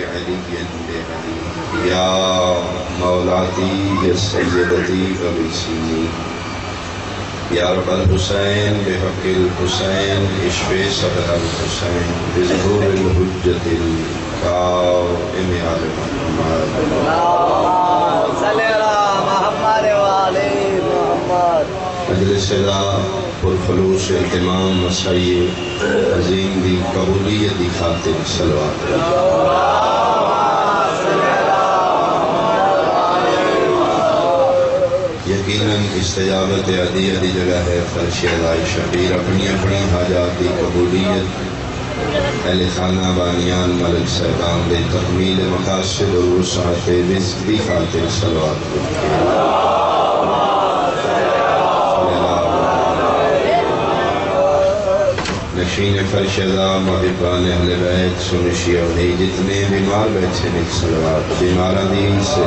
علی بعلی یا مولاتی یا سیدتی وبسینی یا رب الحسین بحق الحسین اشفِ صدر الحسین بظہور الحجت القائم علی محمد صلی اللہ محمد وعلی محمد مجلس دا پرخلوص اہتمام مسائی عظیم دی قبولیت دی خاطر صلوات یقیناً استجابت عدی عدی جگہ ہے فرش ادائی شبیر اپنی اپنی حاجات دی قبولیت اہل خانہ بانیان ملک صاحبان دے تکمیل مقاصد و وسعت رزق دی خاطر صلوات نشین فرش ازا محبان اہل بیت سنشی اوہی جتنے بیمار بیٹھے نک صلوات بیماران دین سے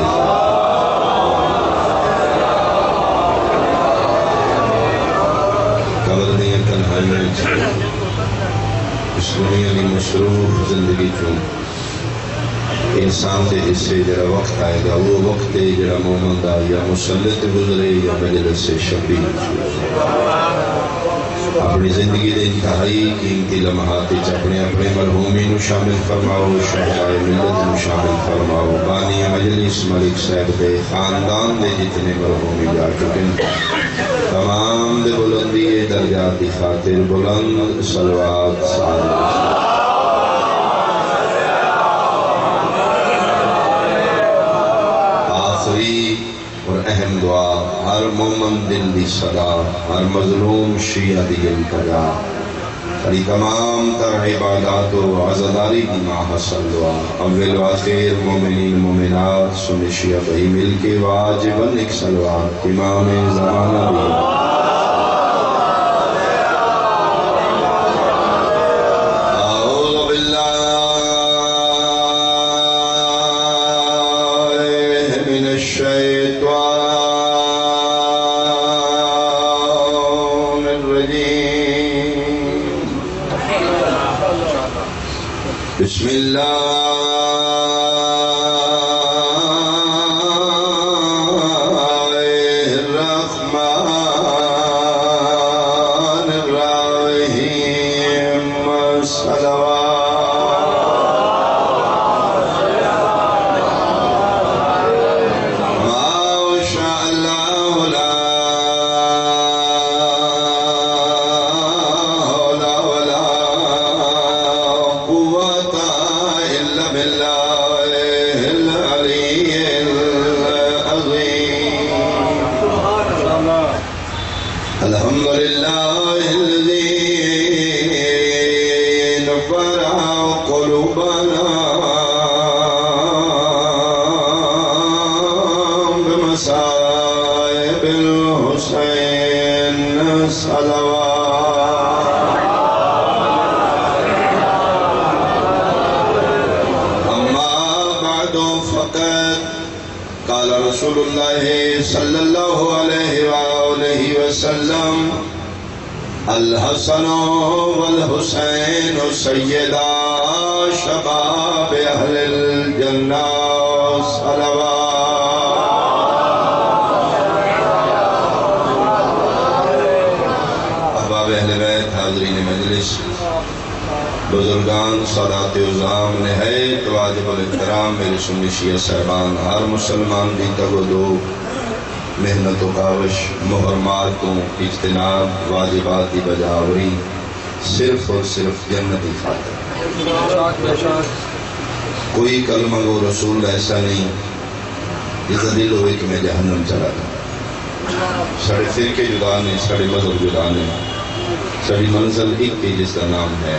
قبر دیا تنہائیاں چھے اس دنیا کی مصروف زندگی چون انسان دے حصے جرا وقت آئے گا وہ وقت ہے جرا مومن دا یا مسلط گزرے یا مجلس شبیر اپنی زندگی دے انتہائی قیمتی لمحات اپنے اپنے مرحومین شامل فرماؤ شہدائے ملت شامل فرماؤ بانی مجلس ملک صاحب دے خاندان دے جتنے مرحومی جا چکے تمام دے بلندی درجات دی خاطر بلند صلوات صالح آخری اور اہم دعا ہر مومن دل دی صدا ہر مظلوم شیعہ دی التجا ہری تمام تر عبادات و عزداری کی ماحصل دعا اول و آخر مومنین مومنات سن شیعہ بھئی مل کے واجباً ایک صلوات امام زمانہ دی بسم اللہ الرحمن الرحیم صلوات ما شاء اللہ لا الحمدللہ الذی نور قلوبنا بمصائب الحسین صلوات اما بعد فقط قال رسول اللہ صلی اللہ علیہ وآلہ وسلم الحسن والحسین سیدہ شباب اہل الجنہ صلوات احباب اہل بیت حاضرین مجلس بزرگان سادات عظام نہایت واجب الاحترام میرے سنی شیعہ صاحبان ہر مسلمان دی تگدو محنت و کاوش محرماتوں اجتناب واجباتی بجاوری صرف اور صرف جنتی خاطر کوئی کلمہ گو رسول ایسا نہیں جس دل ہوئے کہ میں جہنم چلا تھا ساڑھے فرقے جدا نے ساڑھے مذہب جدا نے ساڑھی منزل ایک کی جس کا نام ہے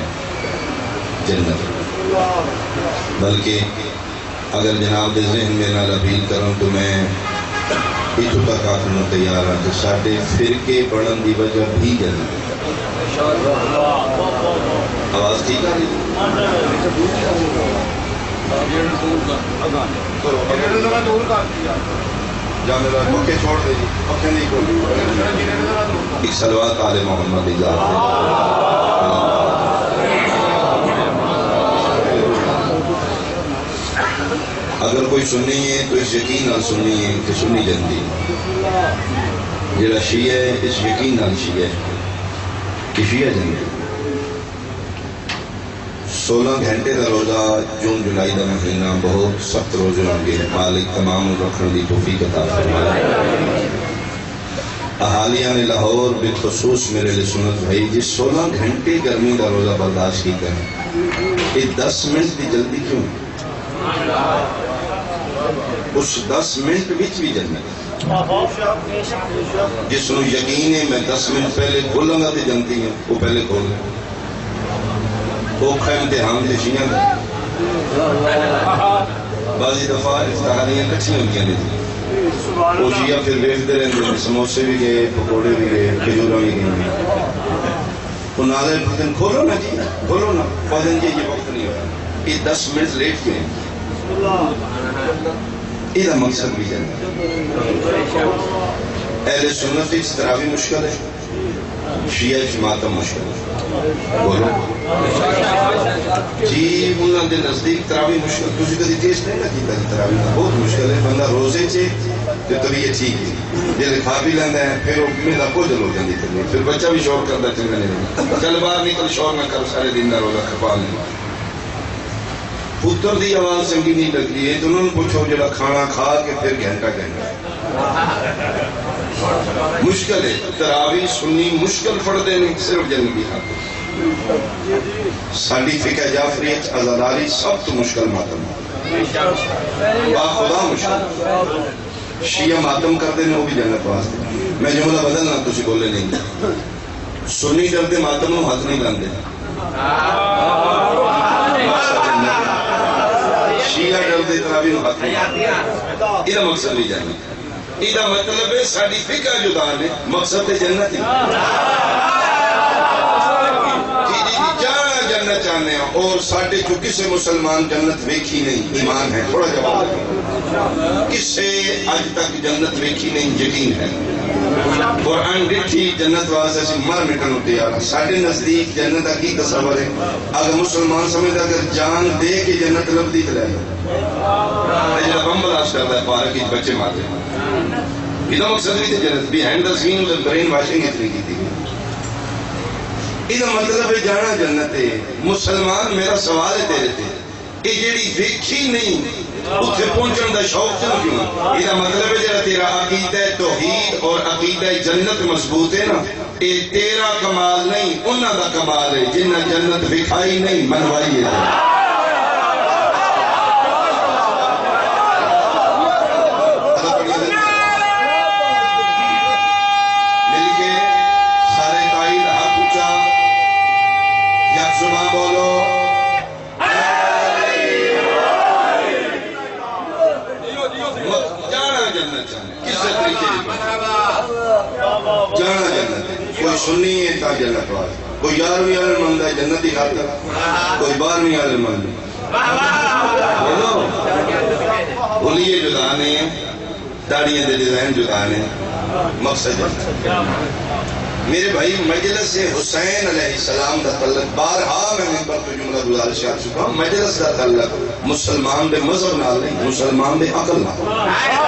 جنت بلکہ اگر جناب ذہن میں نہ اپیل کروں تو میں اتو تک آخرنا تیار ہے کہ ساڑھے فرقے بڑھن دی وجہ بھی جنت آواز ٹھیک آ رہی جامعہ پکے چھوڑ دے جی پکے نہیں کھول ایک صلوات آل محمد اجازت اگر کوئی سنی ہے تو اس یقین نال سنی ہے کہ سنی جنتی جڑا شیعہ ہے اس یقین نال شیعہ ہے کہ شیعہ جنتی 16 گھنٹے کا روزہ جون جولائی کا مہینہ بہت سخت روزے ہوں گے مالک تمام رکھنے کی توفیق عطا فرمائے اہالیہ نے لاہور بالخصوص میرے لیے سنت بھائی جی 16 گھنٹے گرمی کا روزہ برداشت کی کریں یہ 10 منٹ کی جلدی کیوں اس 10 منٹ بچ بھی جنت جس کو یقین ہے میں 10 منٹ پہلے کھولوں گا تو جنتی ہیں وہ پہلے کھول گا اوکھا امتحان دے شیئں بعضی دفعہ افتحاریاں کچھ نہیں ہوگی نہیں وہ شیعہ پھر بیفتے رہنے ہیں سموسے بھی گئے پکوڑے بھی گئے کھجورہ بھی گئے وہ ناظر پتن کھولو نا جی کھولو نا پتن جی یہ وقت نہیں ہوگا یہ 10 منٹ لیٹ کیوں یہ مقصد بھی جانا اہل سنت اس طرح بھی مشکل ہے شیعہ جماعتم مشکل ہے بولو جی انہوں نے نزدیک تراوی مشکل تجھے کدی ٹیسٹ نہیں لگی تھی تراوی بہت مشکل ہے بندہ روزے چے تو طبیعت ٹھیک ہے جیسے کھا بھی لینا ہے پھر وہ میرا کچھ ہو جاتی تھی پھر بچہ بھی شور کرتا چنگا نہیں چل باہر نکل شور نہ کر سارے دن کا روزہ کھپا لیں پتر دی آواز چنگی نہیں لگ رہی ہے تو انہوں نے پوچھو جڑا کھانا کھا کے پھر گھنٹہ مشکل ہے تراوی سنی مشکل پڑھتے نہیں صرف جنگی خاطر ساڑی فقہ جعفریت عزاداری سب تو مشکل ماتم با خدا مشکل شیعہ ماتم کرتے ہیں وہ بھی جنت واسطے میں جملہ بدلنا تجھے بولے نہیں سنی کرتے ماتم نو ہاتھ نہیں لاندے شیعہ ڈرتے تراوی نو ہاتھ نہیں لاندے یہ مقصد نہیں جانے یہ مطلب ہے ساڑی فقہ جدا ہے مقصد جنت جانا جنت چاہنے ہیں اور ساڑھے جو کسے مسلمان جنت ویکھی نہیں ایمان ہے تھوڑا جواب کسے آج تک جنت ویکھی نہیں یقین ہے قرآن ڈٹھی جنت واسے سے مر مٹن ہوتے ہیں ساڑھے نزدیک جنت کی تصور ہے اگر مسلمان سمجھتا اگر جان دے کے جنت لب دیکھ لائے جنہ بم بلاش کرتا ہے پارک کی بچے مارتے ہیں یہ مقصد نہیں تھے جنت بھی ہینڈ دسوین برین واشنگ اتنی کی تھی یہ مطلب ہے جانا جنت ہے مسلمان میرا سوال ہے تیرے تھے یہ جیڑی ویکھی نہیں اتھے پہنچن دا شوق چل کیوں یہ مطلب ہے جڑا تیرا عقیدہ توحید اور عقیدہ جنت مضبوط ہے نا یہ تیرا کمال نہیں انہاں دا کمال ہے جنہ جنت وکھائی نہیں منوائی ہے جانا جنت ہے کوئی سنی ہے تا جنت والا کوئی 11ویں عالم مند ہے جنت ہی خاطر کوئی 12ویں عالم مند ہے بولیے جدا نہیں ہے داڑیاں دے ڈیزائن جدا نہیں مقصد جنت میرے بھائی مجلس حسین علیہ السلام دا تعلق بارہا میں منبر پہ جملہ گزارش کر چکا ہوں مجلس دا تعلق مسلمان دے مذہب نال نہیں مسلمان دے عقل نال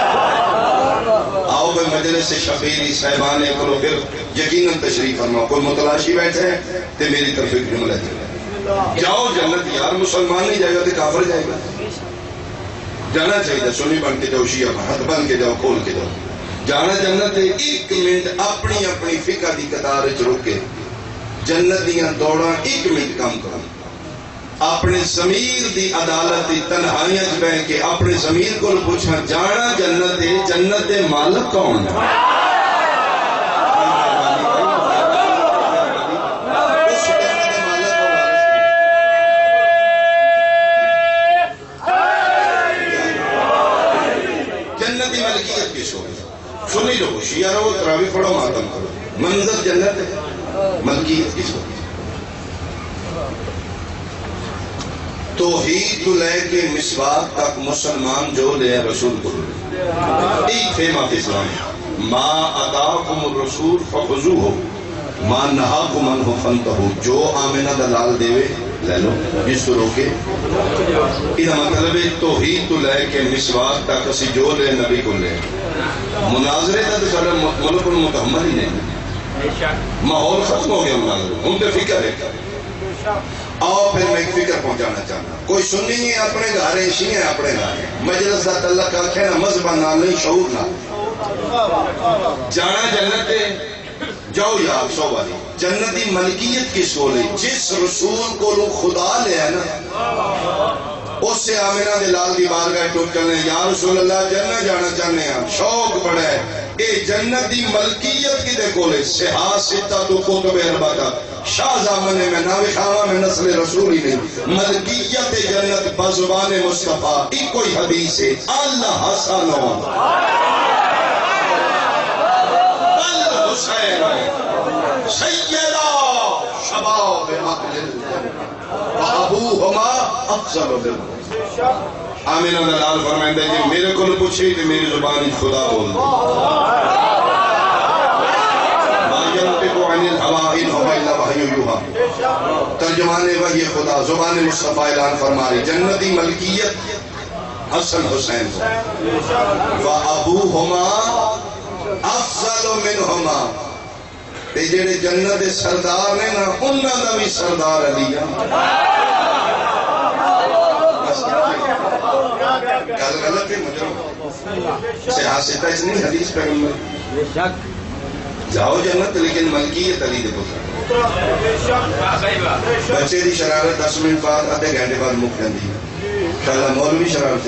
آؤ بھائی مجلس شفیری صاحبان اکلو پھر یقیناً تشریف فرماؤ کوئی متلاشی بیٹھے ہیں تو میری طرف ایک جملہ ہے جاؤ جنت یار مسلمان نہیں جائے گا تو کافر جائے گا جانا چاہیے سنی بن کے جاؤ شیعہ ہاتھ بن کے جاؤ کھول کے جاؤ جانا جنت ہے 1 منٹ اپنی اپنی فقہ دی قطار وچ رک کے جنت دیاں دوڑاں 1 منٹ کم کرو اپنے ضمیر دی عدالت دی تنہائیاں وچ بیٹھ کے اپنے ضمیر کو پوچھا جانا جنت ہے جنت دے مالک کون ہے جنت دی ملکیت کس ہو سنی لو شیعہ رہو تراویح پڑھو ماتم کرو منظر جنت ہے ملکیت کس ہو توحید کو لے کے مسواک تک مسلمان جو لے رسول کو ایک فیمہ فی اسلام ما اتاکم الرسول فخذوہ ما نہاکم عنہ فانتہوا جو آمنہ دلال دیوے لے لو جس تو روکے یہ مطلب ہے توحید تو لے کے مسواک تک اسی جو لے نبی کو لے مناظرے تک سارا ملک المتحمل ہی نہیں ماحول ختم ہو گیا مناظرے ہم پہ فکر ہے آؤ پھر میں ایک فکر پہنچانا چاہتا کوئی سنی ہے اپنے گھر ہے شیعہ ہے اپنے گھر ہے مجلس دا اللہ کا کہنا مذہبہ نہ نہیں شعور نہ جانا جنت ہے جاؤ یا آپ سو والی جنتی ملکیت کس کو لے جس رسول کو لوگ خدا لے ہے نا اس سے آمینہ دلال دی بارگاہ ٹوٹ کرنے یا رسول اللہ جنت جانا چاہنے ہیں شوق بڑا ہے اے جنتی ملکیت کی دے کولے سہا ستہ تو کتب ارباتا شاہ زامنے میں ناوی خواہ میں نسل رسول ہی نہیں ملکیت جنت بزبان مصطفیٰ ایک کوئی حدیث ہے اللہ حسنو بل حسین سیدہ شباب اہل الجنہ وابوہما افضل بالکل آمین اللہ فرمائندہ کہ میرے کو نے پوچھے کہ میری زبان خدا بول دے ما ينطق عن الهوى ان هو الا وحی یوحی ترجمان وحی خدا زبان مصطفیٰ اعلان فرما رہی جنتی ملکیت حسن حسین کو وابوہما افضل منہما تے جڑے جنت سردار نے نا انہاں دا بھی سردار علی کل غلط ہے مجرم سیاستہ اس نہیں حدیث پیغمبر جاؤ جنت لیکن ملکیت علی دے پتر بچے دی شرارت 10 منٹ بعد آدھے گھنٹے بعد مک جاندی انشاءاللہ مولوی شرارتی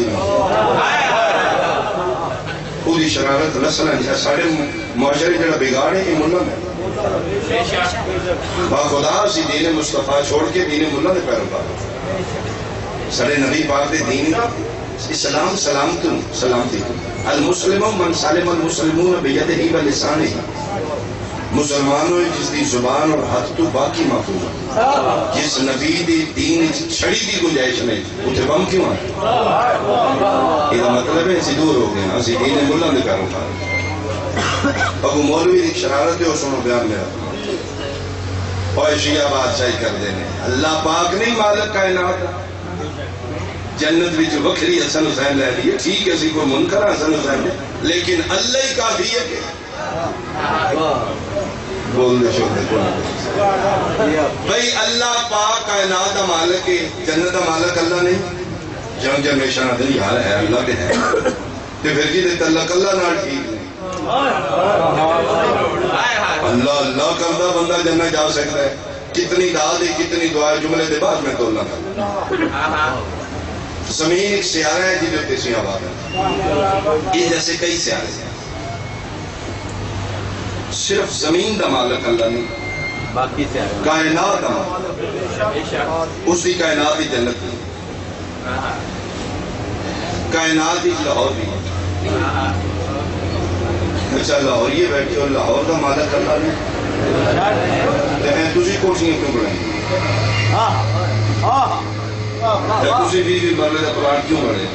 پوری شرارت لسنا ساڑھے معاشرے جڑا بگاڑ ہے یہ ملہ میں با خدا اسی دین مصطفیٰ چھوڑ کے دین ملہ دے پیروکار سارے نبی پاک دے دین اسلام سلامتی المسلم من سالم المسلمون بیدہی و لسانی مسلمانوں جس دی زبان اور ہاتھ تو باقی محفوظ جس نبی دی دین چھڑی دی گنجائش نہیں اتھے بم کیوں آئے یہ مطلب ہے اسی دور ہو گئے اسی دین ملہ دے پیروکار ابو مولوی ایک شرارت ہے اور سنو بیان میرا اور شیعہ بادشاہی کر دینے اللہ پاک نہیں مالک کائنات جنت بھی جو وکری حسن حسین لے لیے ٹھیک ہے اسی کوئی منکر حسن حسین لے لیکن اللہ ہی کافی ہے کہ بول دے شو دے بھئی اللہ پاک کائنات دا مالک ہے جنت دا مالک اللہ نہیں جنگ جنمیشن دلی حال ہے اللہ کے ہیں تو پھر جی دے تلق اللہ نہ ٹھیک اللہ اللہ کردہ بندہ جنت جا سکتا ہے کتنی دعا دے کتنی دعائے جملے دے بعد میں تو اللہ کرتا زمین ایک سیارہ ہے جی جو تیسری آباد ہے یہ جیسے کئی سیارے ہیں صرف زمین دا مالک اللہ نہیں باقی سیارے کائنات دا مالک اسی کائنات ہی جنت نہیں کائنات ہی لاہور بھی اچھا لاہور یہ بیٹھے اور لاہور دا مالک اللہ نہیں تو میں تجھے کوششیں کیوں بڑھائیں تسی بھی مرلے دا پلاٹ کیوں بڑھے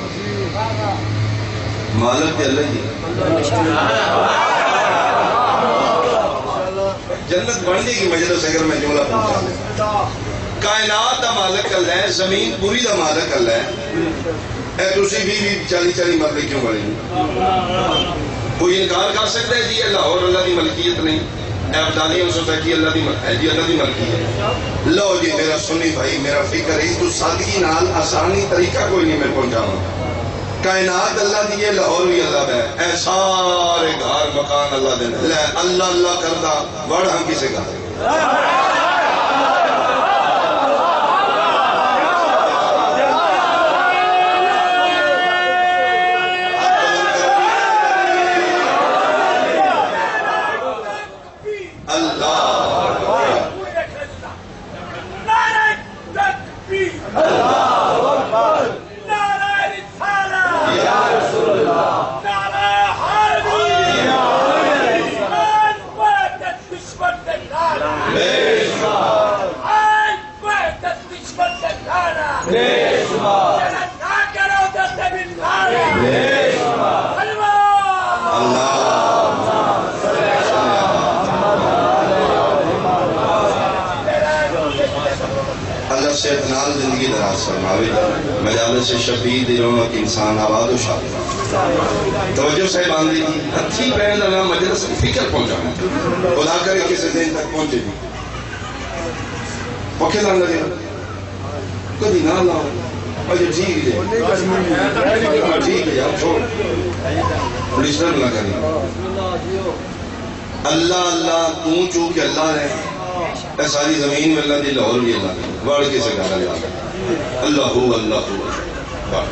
مالک تے اللہ ہی جنت بن گئی کی مجلس اگر میں جملہ پہنچا لیں کائنات دا مالک اللہ ہے زمین پوری دا مالک اللہ ہے اے تسی بھی 40 مرلے کیوں بڑھے کوئی انکار کر سکتا ہے جی اللہ اور اللہ دی ملکیت نہیں ابدالیوں سوسائٹی اللہ دی ملکی ہے لو جی میرا سنی بھائی میرا فکر ہے تو سادگی نال آسانی طریقہ کوئی نہیں میں پہنچاؤں کائنات اللہ دیئے لاہور بھی اللہ ہے اے سارے گھر مکان اللہ دینا لے اللہ اللہ کردہ بڑھ ہم کسے کہتے شفیع دی رونق انسان آباد و شاد توجہ صاحب آندھی تھی ہتھی پہن لنا مجلس کی فکر پہنچانا خدا کرے کسی دن تک پہنچے بھی پکھے لان لگے کدی نہ لاؤ اجھے ٹھیک ہے ٹھیک ہے یار چھوڑ پولیس نہ کریں اللہ اللہ تو چونکہ اللہ ہے ساری زمین میں اللہ دی لاہور بھی اللہ دی وڑ کے سے گانا لیا اللہ ہو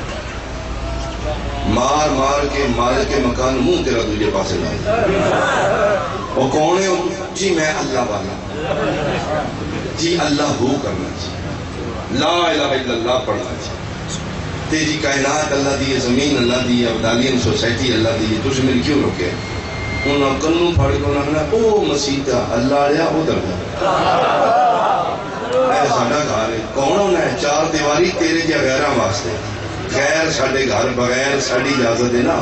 مار مار کے مار کے مکان منہ تیرا دوجے پاسے لا وہ کون ہے جی میں اللہ والا جی اللہ ہو کرنا چاہیے لا الہ الا اللہ پڑھنا چاہیے تیری کائنات اللہ دی زمین اللہ دی ابدالین سوسائٹی اللہ دی تجھے میری کیوں روکے انہاں کنوں پھاڑ کے انہاں کہنا او مسیحہ اللہ رہا ادھر اے ساڈا گھر ہے کون ہونا ہے چار دیواری تیرے جا غیراں واسطے غیر ساڈے گھر بغیر ساڈی اجازت ہے نا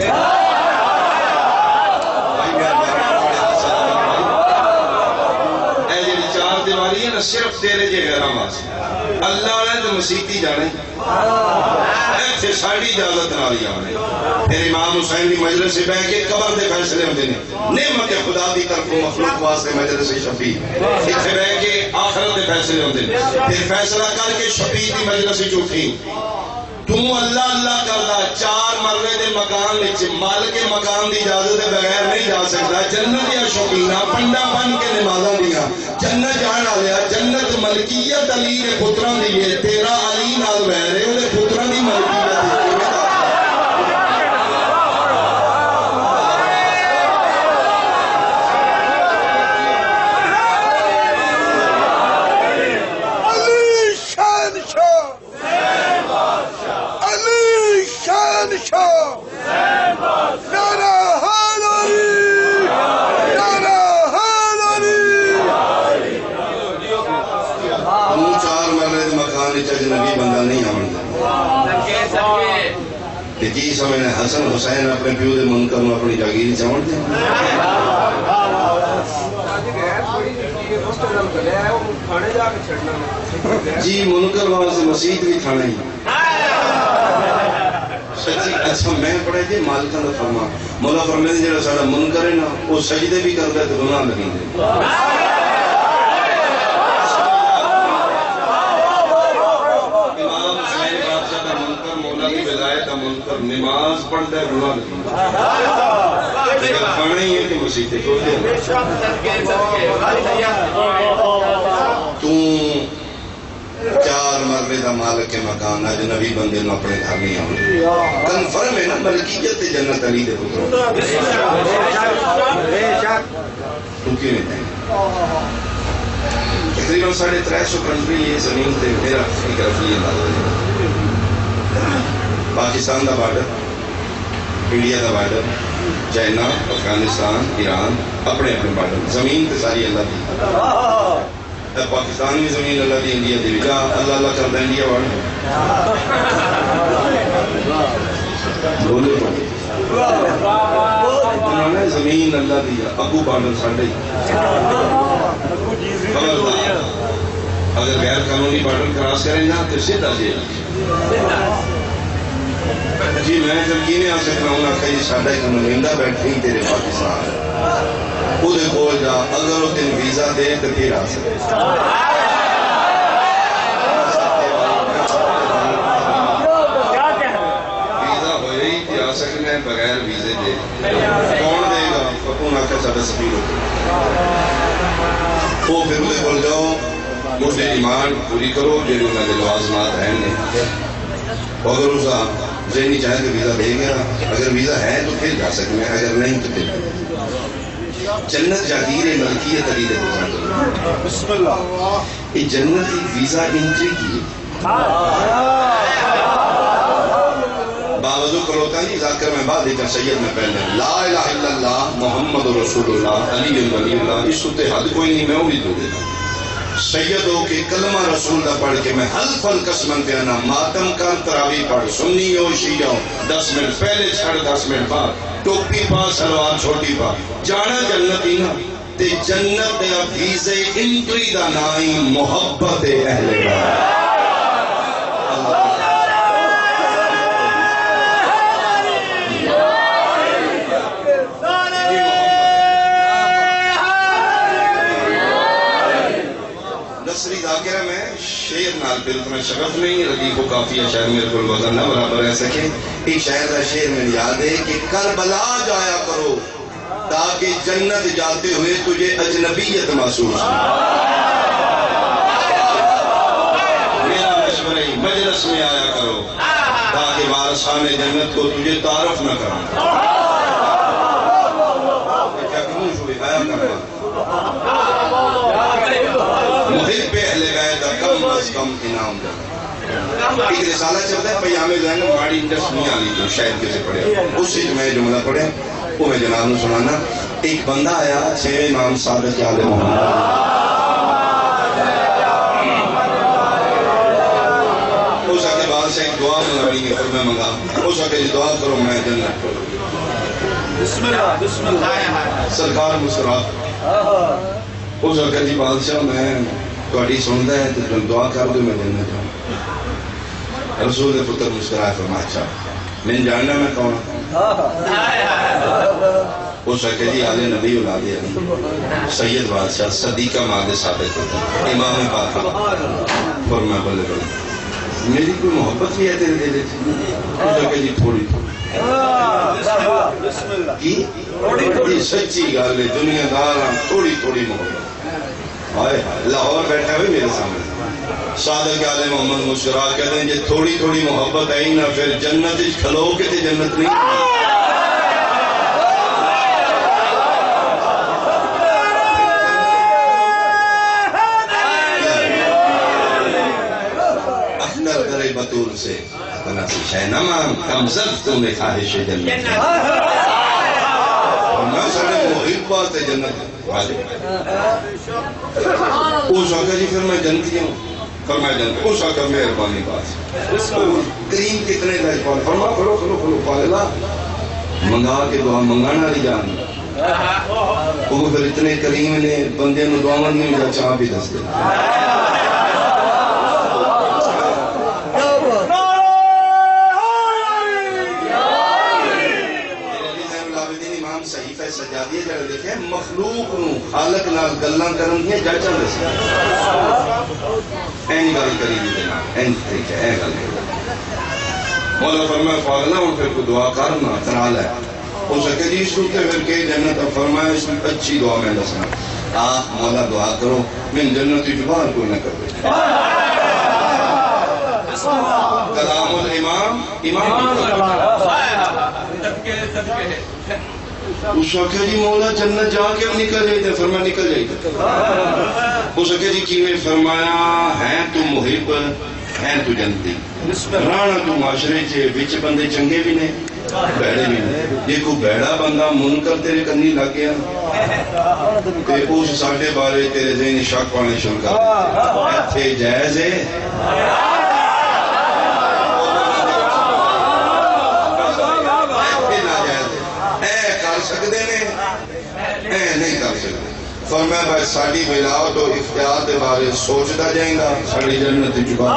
اے جڑی چار دیواری ہے نا صرف تیرے جا غیراں واسطے اللہ نے تو مسیحی جانے ایسے ساڑی اجازت نہ لیا آنے پھر امام حسین دی مجلس سے بیٹھ کے قبر دے فیصلے ہوتے ہیں نعمت خدا دی طرف مخلوق واسطے مجلس شفیع اتنے بیٹھ کے آخرت دے فیصلے ہوتے ہیں پھر فیصلہ کر کے شفیع دی مجلس سے اٹھی تو اللہ اللہ کردا چار مرلے دے مکان وچ مالک مکان دی اجازت دے بغیر نہیں جا سکتا جنت یا شوقینا پنڈا بن کے نمازاں دیا جنت جان آیا جنت ملکیت علی دے پتراں دی ہے تیرا علی نال رہ رہے او دے پتراں دی ملکیت ہے اجنبی بندہ نہیں آمن دے جی سمجھنے حسن حسین اپنے پیو دے منکر میں اپنی جاگیری چاہن دے جی منکر وہاں سے مسیح بھی کھانا ہی سچی اچھا میں پڑھے جی مالکہ دا فرما مولا فرمائے جڑا ساڑا منکر ہے نا وہ سجدے بھی کرتا ہے تو گناہ لگیں دے نماز پڑھتا ہے گناہ نہیں لیکن کھانا ہی ہے کہ مسیح تے چھوڑ دے تو چار مرلے دا مالک مکان اجنبی بندے نو اپنے گھر نہیں آؤں کنفرم ہے نا ملکیت جنت علی دے پتروں تو کیوں نہیں دیں تقریباً 350 کنٹری یہ زمین تے میرا فکر فیل ہے پاکستان دا بارڈر انڈیا دا بارڈر چائنا افغانستان ایران اپنے اپنے بارڈر زمین تے ساری اللہ دی پاکستان بھی زمین اللہ دی انڈیا دی جا اللہ اللہ کرتا انڈیا بارڈر بولے انہوں نے زمین اللہ دی اگو بارڈر ساڑھے خبردار اگر غیر قانونی بارڈر کراس کریں نا تو سیدھا جیل جی میں یقین آ سکتا ہوں کہ یہ ساڈا ایک نمائندہ بیٹھی تیرے پاکستان وہ دیکھو جا اگر وہ تین ویزا دے تو پھر آ سکتا ویزا ہوئے ہی کہ آ سکتے ہیں بغیر ویزے دے کون دے گا فکون آکر ساڈا سفیر ہوتا وہ پھر وہ بول جاؤ مجھے ایمان پوری کرو جو انہوں نے لوازمات ہیں اگر اسا ذہنی چاہے تو ویزا دے گیا اگر ویزا ہے تو پھر جا سکتے ہیں اگر نہیں تو پھر جنت جاگیر ملکیت علی دے بزرگ بسم اللہ یہ جنت ویزا انٹری کی باوضو کروتا نہیں ذاکر میں بعد دیکھا سید میں پہلے لا الہ الا اللہ محمد رسول اللہ علی ولی اللہ اس صورت حد کوئی نہیں میں وہی دو دیتا سید ہو کے کلمہ رسول دا پڑھ کے میں حلف القسمن پہ آنا ماتم کا تراوی پڑھ سنی ہو شیعہ ہو 10 منٹ پہلے چھڑ 10 منٹ بعد ٹوپی پا سلوار چھوٹی پا جانا جنت ہی نا تے جنت دے ویزے انٹری دا نائی محبت اہل نال پھر اتنا شرف نہیں ردیف و کافی شاعر میرے کو وزن نہ برابر رہ سکے. ایک شاعر کا شعر میں یاد ہے کہ کربلا جایا کرو تاکہ جنت جاتے ہوئے تجھے اجنبیت محسوس ہو. میرا مشورہ ہی مجلس میں آیا کرو تاکہ وارثان جنت کو تجھے تعارف نہ کروں. کیا کیوں شوئے آیا کرنا محب اہل بیت کم از کم انعام جنت. ایک رسالہ چلتا ہے پیام زین ماڑی انڈس نہیں آلی تو شاید کسے پڑھے اس سے میں جملہ پڑھے وہ میں جناب نے سنانا. ایک بندہ آیا چھویں امام صادق آل محمد اس کے بعد سے ایک دعا منگانی ہے اور میں منگا اس کے دعا کرو میں جنت کرو. بسم اللہ سرکار مسرا اس کے جی بادشاہ میں تھوڑی سنتا ہے تو تم دعا کر دو میں جنت جاؤں. رسول پتر مسکرائے فرمایا اچھا میں جاننا میں کون اس وقت جی آل نبی اولاد علی سید بادشاہ صدیقہ ماد ثابت ہوتا امام پاک فرمایا بلے بلے میری کوئی محبت بھی ہے تیرے دل اس وقت جی تھوڑی تھوڑی سچی گل ہے دنیا دار تھوڑی تھوڑی محبت. لاہور بیٹھا ہوئے میرے سامنے صادق آل محمد مسکرا کہتے ہیں جی تھوڑی تھوڑی محبت ہے نہ پھر جنت کھلو کے تھے جنت نہیں. اختر در بطور سے اتنا سی شہنما کم زد تو میں خواہش جنت میں سارے محب بات ہے جنت واجب. اس وقت جی پھر میں جنتی ہوں فرمایا جنت اس وقت مہربانی بات کریم کتنے کا اقبال فرما کھلو کھلو کھلو پاگلا منگا کے دعا منگانا نہیں جان وہ پھر اتنے کریم نے بندے نو دعا نہیں جا چاہ بھی دس دے. سجادیہ جڑا لکھے مخلوق نو خالق نال گلاں کرن دی جاچاں دس این گل کری دی نا این ٹھیک ہے گل مولا فرمایا پاگلا ہن پھر کو دعا کرنا کرا لے ہو سکے جی اس روتے پھر کہ جنت فرمایا اس میں اچھی دعا میں دسنا مولا دعا کرو میں جنت جبال کو نہ کر دے. کلام الامام امام اس وقت جی مولا جنت جا کے نکل جائے تھے فرمایا نکل جائے تھے. اس وقت جی کیویں فرمایا ہے تو محب ہے تو جنتی رانا تو معاشرے چے بچ بندے چنگے بھی نے بیڑے بھی نے دیکھو بیڑا بندہ منکر تیرے کنی لگ گیا تے اس ساڈے بارے تیرے ذہن شک پانے شروع کر ایتھے جائز ہے سکتے ہیں نہیں کر سکتے. فرمایا بھائی ساڑی بلاؤ تو اختیار دے بارے سوچتا جائیں گا ساڑی جنت چکا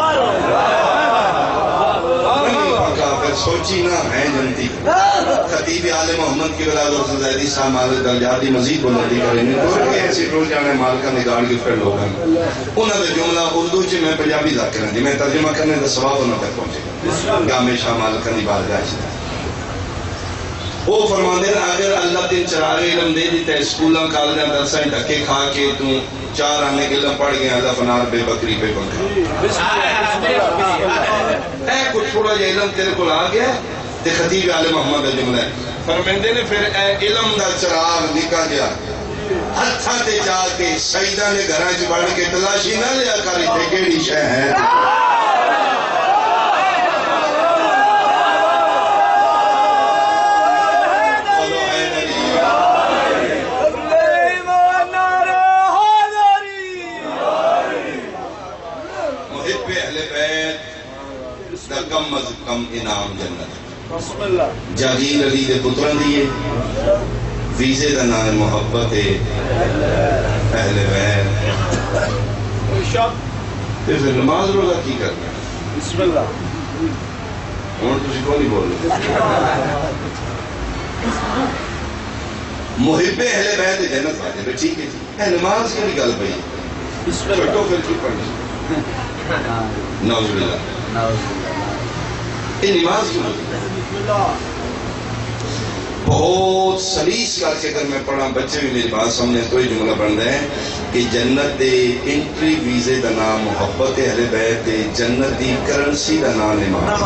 نہیں پکا پھر سوچی نہ ہے جنتی. خطیب آل محمد کی بلاد و زیدی صاحب مالک درجاتی مزید بلندی کریں گے تو ایسی روز جانے مالکہ نگاڑ کی پھر لوگ ہیں انہوں نے جملہ اردو چی میں پنجابی ذات کریں دی میں ترجمہ کرنے دا ثواب انہوں تک پہنچے گا ہمیشہ مالکہ نگاڑ گاہ وہ فرماندے ہیں اگر اللہ تین چراغ علم دے دیتا ہے سکولاں کالجاں درسائیں دھکے کھا کے تو 4 آنے کے علم پڑھ گیا اللہ فنار بے بکری بے بکری اے کچھ تھوڑا یہ علم تیرے کو آ گیا تے خطیب آل محمد کا جملہ ہے فرماندے نے پھر اے علم دا چراغ نکا گیا ہتھا تے جا کے سیدہ نے گھراں چ بڑھ کے تلاشی نہ لیا کاری تے کیڑی شے ہے کم از کم انعام جنت. جاگیر علی دے پتران دیئے ویزے دا نام محبت اہل بیت پھر نماز روزہ کی کرنا بسم اللہ ہوں تسی کون ہی بول رہے محب اہل بیت جنت واجب ہے ٹھیک ہے جی نماز کی بھی گل پئی چھوٹو پھر کی پڑھنی نعوذ باللہ. یہ نماز کیوں ہوتی؟ بہت سلیس کر کے اگر میں پڑھا بچے بھی میری بات سمجھیں تو یہ جملہ بن رہے ہیں کہ جنت دے انٹری ویزے دا نام محبت اہل بیت دے، جنت دی کرنسی دا نام نماز.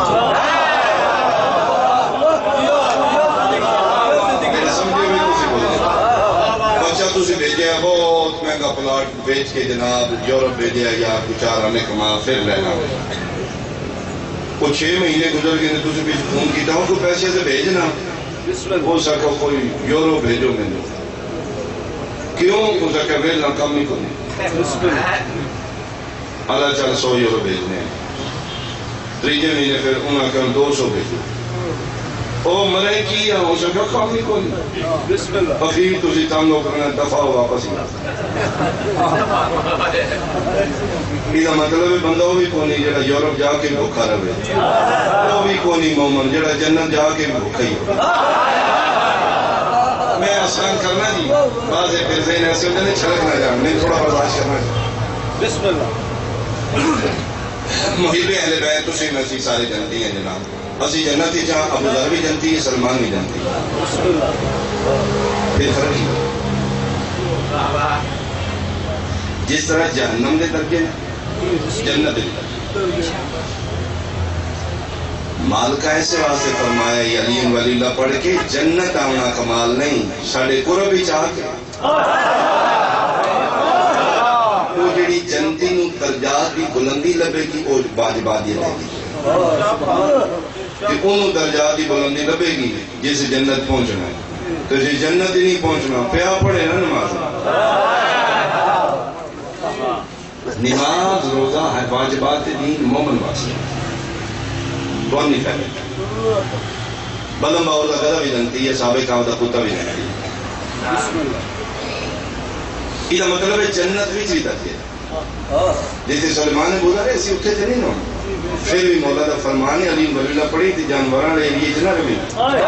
میرے سمجھے ہوئے کسی بولے بچہ تسی بھیجے ہے بہت مہنگا پلاٹ بیچ کے جناب یورپ بھیجے ہے یا کچھ آرامے کما پھر لینا کچھ 6 مہینے گزر گئے تسی بھی فون کیتا ہوں کو پیسے سے بھیجنا ہو سکا کوئی یورو بھیجو میں نے کیوں ہو سکا بھیجنا کم نہیں کرنی اللہ چاہ 100 یورو بھیجنے ہیں 3 مہینے پھر انہاں کہ 200 بھیجو او مرے کی ہو سکا کم نہیں کرنی اخیر تسی تانگو کرنا دفعہ واپس ہی یہ مطلب ہے بندہ وہ بھی کونی جڑا یورپ جا کے بھوکا رہے وہ بھی کونی مومن جڑا جنت جا کے بھوکا ہی ہو. میں آسان کرنا جی بعض پھر ذہن ایسے ہوتے ہیں چھلک نہ جان میں تھوڑا برداشت کرنا جی. بسم اللہ. محب اہل بیت اسی میں سی سارے جنتی ہیں جناب اسی جنت ہی جہاں ابو ذر بھی جنتی ہے سلمان بھی جنتی ہے پھر فرق ہی جس طرح جہنم دے درجے جنت دے مال کا ایسے واسطے فرمایا یہ علی ولی اللہ پڑھ کے جنت آنا کمال نہیں ساڑھے قرب ہی چاہ کے وہ جڑی جنتی نو درجات کی بلندی لبے گی وہ واجبات یہ لے گی کہ انہوں درجات کی بلندی لبے گی جسے جنت پہنچنا ہے تو جی جنت ہی نہیں پہنچنا پیا پڑے نا نماز نماز روزہ ہے واجبات دین مومن واسطے کون نہیں پہلے بلم باور کا گدہ بھی جنتی ہے سابق کا کتا بھی جنتی ہے یہ مطلب ہے جنت بھی چیتا ہے جیسے سلمان نے بولا رہے اسی اٹھے تھے نہیں نو پھر بھی مولا دا فرمان علیم ولی اللہ پڑھی تھی جانوران لے لیے جنہ رہی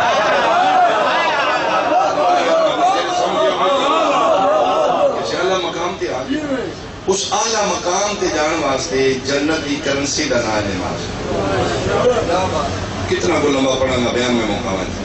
انشاءاللہ مقام تے آگے اس اعلیٰ مقام تے جان واسطے جنت کی کرنسی دا نام نماز کتنا کو لمبا پڑھا گا بیان میں موقع ہے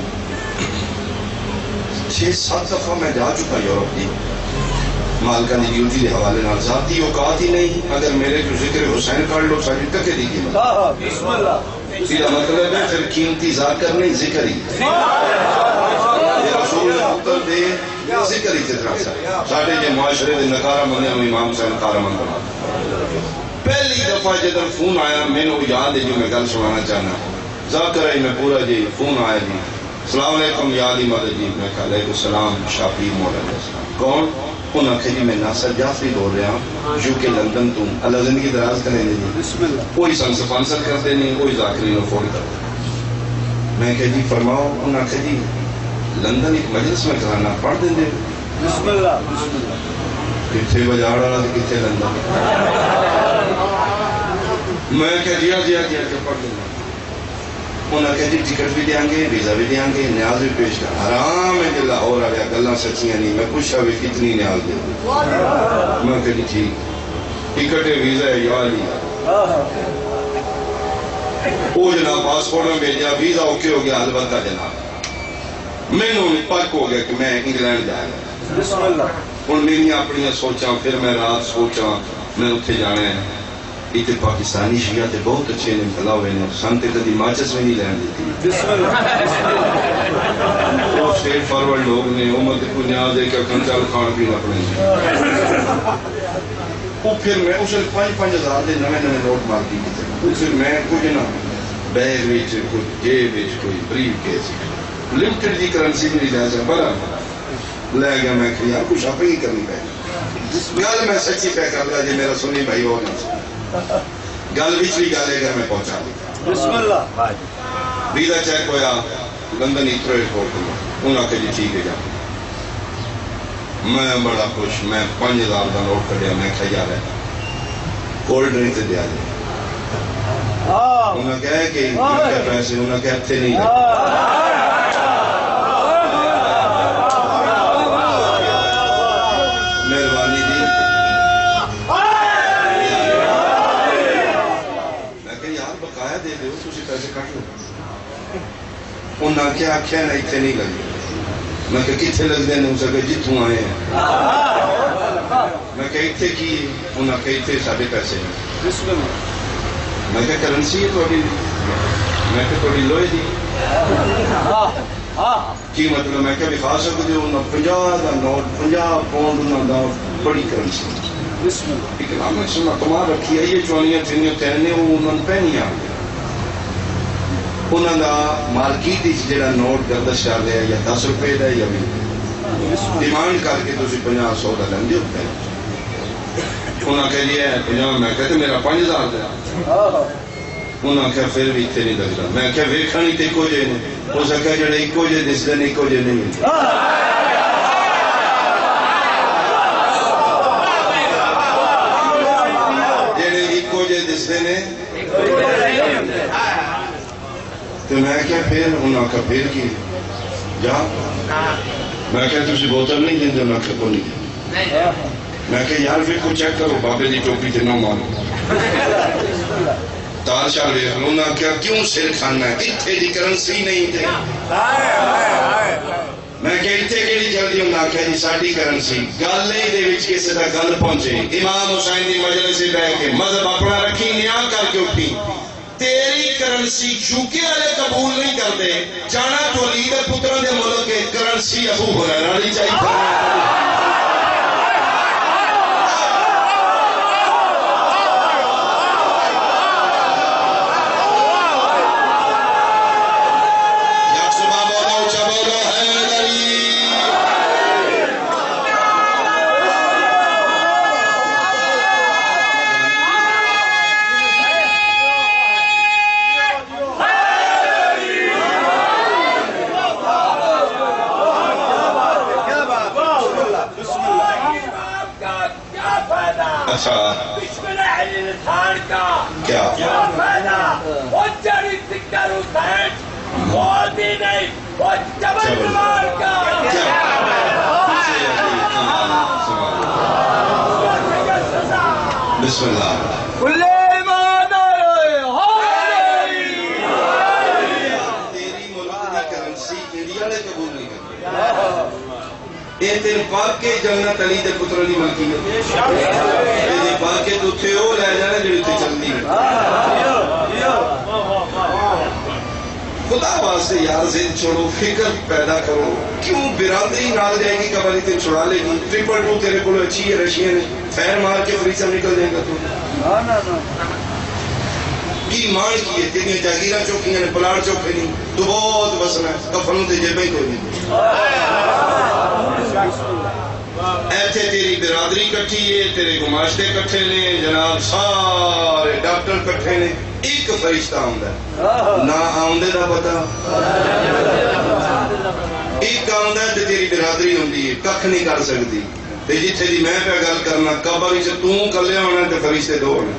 6-7 دفعہ میں جا چکا یورپ کی مالکہ نے ڈیوٹی دے حوالے نال ذاتی اوقات ہی نہیں اگر میرے جو ذکر حسین کر لو ساری ٹکے دی قیمت سیدھا مطلب ہے پھر قیمتی ذاکر نہیں ذکر ہی یہ رسول مقتل دے ذکر ہی تطرح ساڑھے جو معاشرے دے نکارہ مندے ہم امام حسین نکارہ مند بنا پہلی دفعہ جدر فون آیا میں نے یاد ہے جو میں گل سنانا چاہنا ذاکر ہے میں پورا جی فون آیا جی السلام علیکم یادی مدد جی میں کہا علیکم السلام شافی مولانا السلام کون انہاں کہ جی میں ناصر جعفری بول رہا ہوں جو کہ لندن تم اللہ زندگی دراز کریں جی کوئی سن سپانسر کرتے نہیں کوئی ذاکری نو فون کرتے میں کہ جی فرماؤ انہاں کہ جی لندن ایک مجلس میں کرانا پڑھ دیں دے بسم اللہ کتھے بجاڑ رہا تھا کتھے لندن میں کہ جی پڑھ دیں انہاں کہ جی ٹکٹ بھی دیاں گے ویزا بھی دیاں گے نیاز بھی پیش کر حرام ہے کہ لاہور آیا گلہ سچیاں نہیں میں پوچھا بھی کتنی نیاز دے میں کہ جی ٹھیک ٹکٹ ہے ویزا ہے یا نہیں وہ جناب پاسپورٹ میں بھیجا ویزا اوکے ہو گیا البتہ جناب میں نے پک ہو گیا کہ میں انگلینڈ جائے گا ان میری اپنی سوچاں پھر میں رات سوچاں میں اتھے جانے ہیں اتنے پاکستانی شیعہ تے بہت اچھے نے بھلا ہوئے نے سانتے کدی ماچس میں نہیں لین دیتی وہ اسٹیٹ فارورڈ لوگ نے امت کو نیاز ہے کہ کنچال کھان پینا پڑیں وہ پھر میں اسے 5-5 ہزار دے نوے نوٹ مار دی پھر میں کچھ نہ بیگ ویچ کچھ جیب ویچ کوئی بریف کیس لمٹڈ جی کرنسی بھی نہیں جائے بڑا لے گیا میں کہ یار کچھ آپ ہی کرنی پہ گل میں سچی پہ کر لیا جی میرا سنی بھائی ہو نہیں گل بچلی گالے گھر میں پہنچا دی بسم اللہ ویزا چیک ہویا لندن ایتھرو ایئرپورٹ میں انہاں کہ جی ٹھیک ہے جا میں بڑا خوش میں 5000 کا نوٹ کٹیا میں کھایا رہا کولڈ ڈرنک سے دیا جائے انہاں کہا کہ پیسے انہاں کہ ہتھے نہیں مہربانی دی انہاں کیا آکھیا نا اتنے نہیں لگے میں کہ کتنے لگ دے نے اسے کہ جتوں آئے ہیں میں کہ اتنے کی انہاں کہ اتنے ساڑھے پیسے ہیں میں کہ کرنسی ہے توڑی میں کہ توڑی لوئے دی کی مطلب میں کہ بخوا سکتے انہاں 50 دا نوٹ 50 پاؤنڈ انہاں دا بڑی کرنسی اکنامک سنہ کمال رکھی ہے یہ چونیاں چنیاں تیرنے وہ انہوں نے پہنی آگے انہوں دا مارکیٹ اس جڑا نوٹ گردش کر دیا یا 10 روپے دا یا بھی ڈیمانڈ کر کے تو 50-100 دا لیں گے انہوں کہہ لیا ہے 50 میں کہتے میرا 5000 دیا انہوں کہا پھر بھی اتنے نہیں لگ رہا میں کہا ویکھا نہیں تے کو جے نہیں ہو سکا جڑا ایک کو جے دس دن ایک کو جے نہیں ملتا تو میں کیا پھر انہوں کا پھر کی جا میں کہا تُسی بوتل نہیں دیں انہوں کا کو نہیں میں کہا یار پھر کو چیک کرو بابے دی ٹوپی تے نہ مانو تارشاہ لے انہوں کیا کیوں سر کھانا ہے اتھے دی کرنسی نہیں دے میں کہا اتھے کے لیے جلدی انہوں کہا جی ساڑھی کرنسی گل نہیں دے وچ کے صدا گل پہنچے امام حسین دی مجلس سے بہ کے مذہب اپنا رکھی نیاں کر کے اٹھی تیری کرنسی چوکے والے قبول نہیں کرتے جانا تو لیڈر پتروں دے ملک کے کرنسی ابو ہریرہ نہیں چاہیے بسم علی الخان کا کیا فائدہ وہ جڑی فکر حسین بولتی نہیں وہ جبل جمال کا بسم اللہ کل ایمان تیری ملک دی کرنسی انڈیا نے قبول نہیں کرتی یہ تین پاک کے جنت علی دے پتر دی ملکی ہے یہ پاک کے تو تھے ہو لے جانے جو اتنے چلتی ہے خدا واسطے یار زند چھوڑو فکر پیدا کرو کیوں برادری نال جائے گی کبھی تین چھوڑا لے گی 222 تیرے کو اچھی ہے رشین ہے فیر مار کے فریسم نکل جائے گا تو کی مان کی ہے تیریاں جاگیرہ چوکیاں نے پلاڑ چوکے نہیں تو بہت بسنا ہے کفنوں تے جیبیں کوئی نہیں ایتھے تیری برادری کٹھی ہے تیرے گماشتے کٹھے نے جناب سارے ڈاکٹر کٹھے نے ایک فرشتہ آمدہ ہے نہ آمدے دا پتا ایک آمدہ ہے تیری برادری ہوندی ہے ککھ نہیں کر سکتی تے جتھے دی میں پہ گل کرنا قبر سے توں کلے ہونا تے فرشتے دو ہونے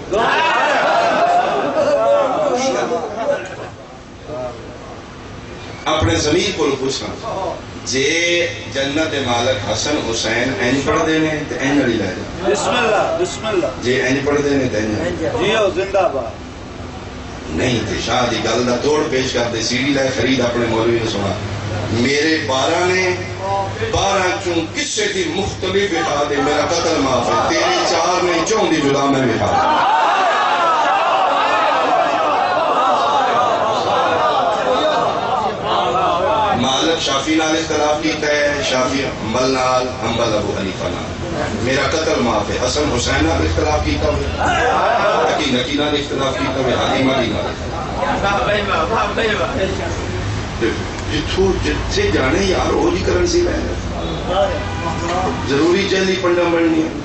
اپنے ضمیر کو پوچھنا جے جنت مالک حسن حسین این پڑھ دینے تو این علی لائے بسم اللہ جے این پڑھ دینے تو این جیو زندہ باد نہیں تھے شاہ دی گل دا توڑ پیش کر دے سیڑھی لائے خرید اپنے مولوی نے سنا میرے 12 نے 12 کیوں کسے دی مختلف بٹھا دے میرا قتل معاف ہے تیرے 4 نے چون دی جدا میں بٹھا دے مالک شافی نال اختلاف کیتا ہے شافی حنبل نال حنبل ابو حنیفہ نال میرا قتل معاف ہے حسن حسین نال اختلاف کیتا ہوئے حقی نکی نال اختلاف کیتا ہوئے حدیم علی نال جتھو جتھے جانے یار وہ جی کرنسی رہے ضروری چلی پنڈا بڑھنی ہے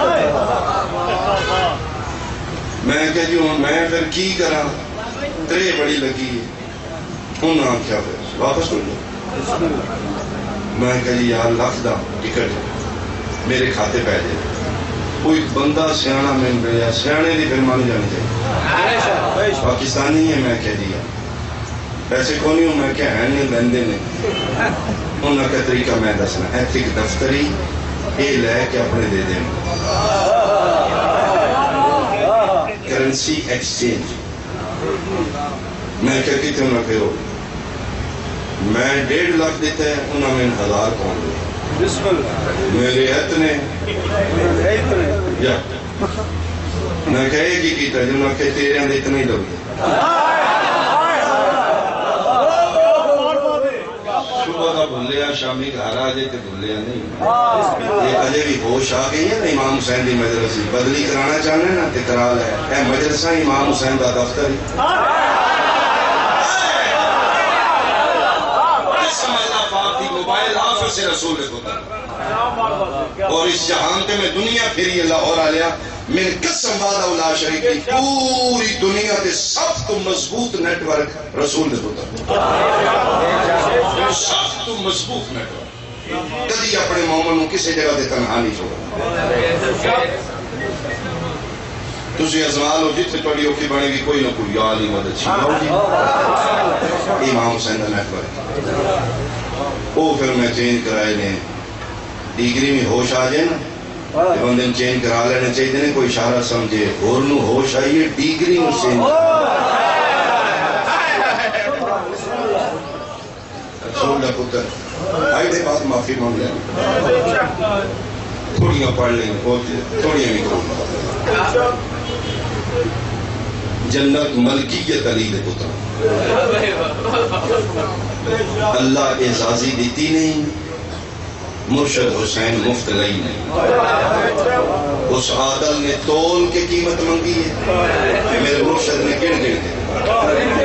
میں کہ جو میں پھر کی کرا ترے بڑی لگی ہے انہاں کیا پھر واپس کر لو میں کہی یار لاکھ دا ٹکٹ میرے کھاتے پہ دے کوئی بندہ سیانا میں ملیا سیانے دی پھر مانی جانی چاہیے پاکستانی ہے میں کہہ دیا پیسے کو نہیں ہوں میں کہہ ہیں نہیں لیندے نہیں انہوں کا طریقہ میں دسنا ایتھک دفتری اے لے کے اپنے دے دیں کرنسی ایکسچینج میں کہتی تھی انہوں کہ میں 1.5 لاکھ دیتا ہے انہوں نے 1000 پاؤنڈ دے بسم اللہ میرے اتنے یا میں کہے گی کیتا جو میں کہتے تیرے اندر اتنا ہی لگ صبح کا بھولیا شامی گھر آ جائے تو بھولیا نہیں یہ کجے بھی ہوش آ گئی ہے نا امام حسین دی مجلسی بدلی کرانا چاہنے نا تے کرا لے اے مجلسہ امام حسین دا دفتر موبائل آفس رسول خدا اور اس جہان کے میں دنیا پھری لاہور آلیا میں قسم بادہ اولا شریف کی پوری دنیا کے سب تو مضبوط نیٹورک رسول خدا سب تو مضبوط نیٹورک کدی اپنے مومنوں کسی جگہ دے تنہا نہیں چھوڑا تجھے ازمال ہو جتنے پڑی ہو کی بنے گی کوئی نہ کوئی یا علی مدد چھوڑا ہوگی امام حسین دا نیٹورک وہ پھر میں چینج کرائے لیں ڈیگری میں ہوش آ جائے نا بندے چینج کرا لینے چاہیے دیں کوئی اشارہ سمجھے اور نو ہوش آئیے ڈیگری میں چینج رسول اللہ پتر آئی دے بات معافی مانگ لیں تھوڑیاں پڑھ لیں تھوڑیاں بھی کروں جنت ملکیت علی دے پتر اللہ اعزازی دیتی نہیں مرشد حسین مفت لئی نہیں اس عادل نے تول کے قیمت منگی ہے میرے مرشد نے گن گن دے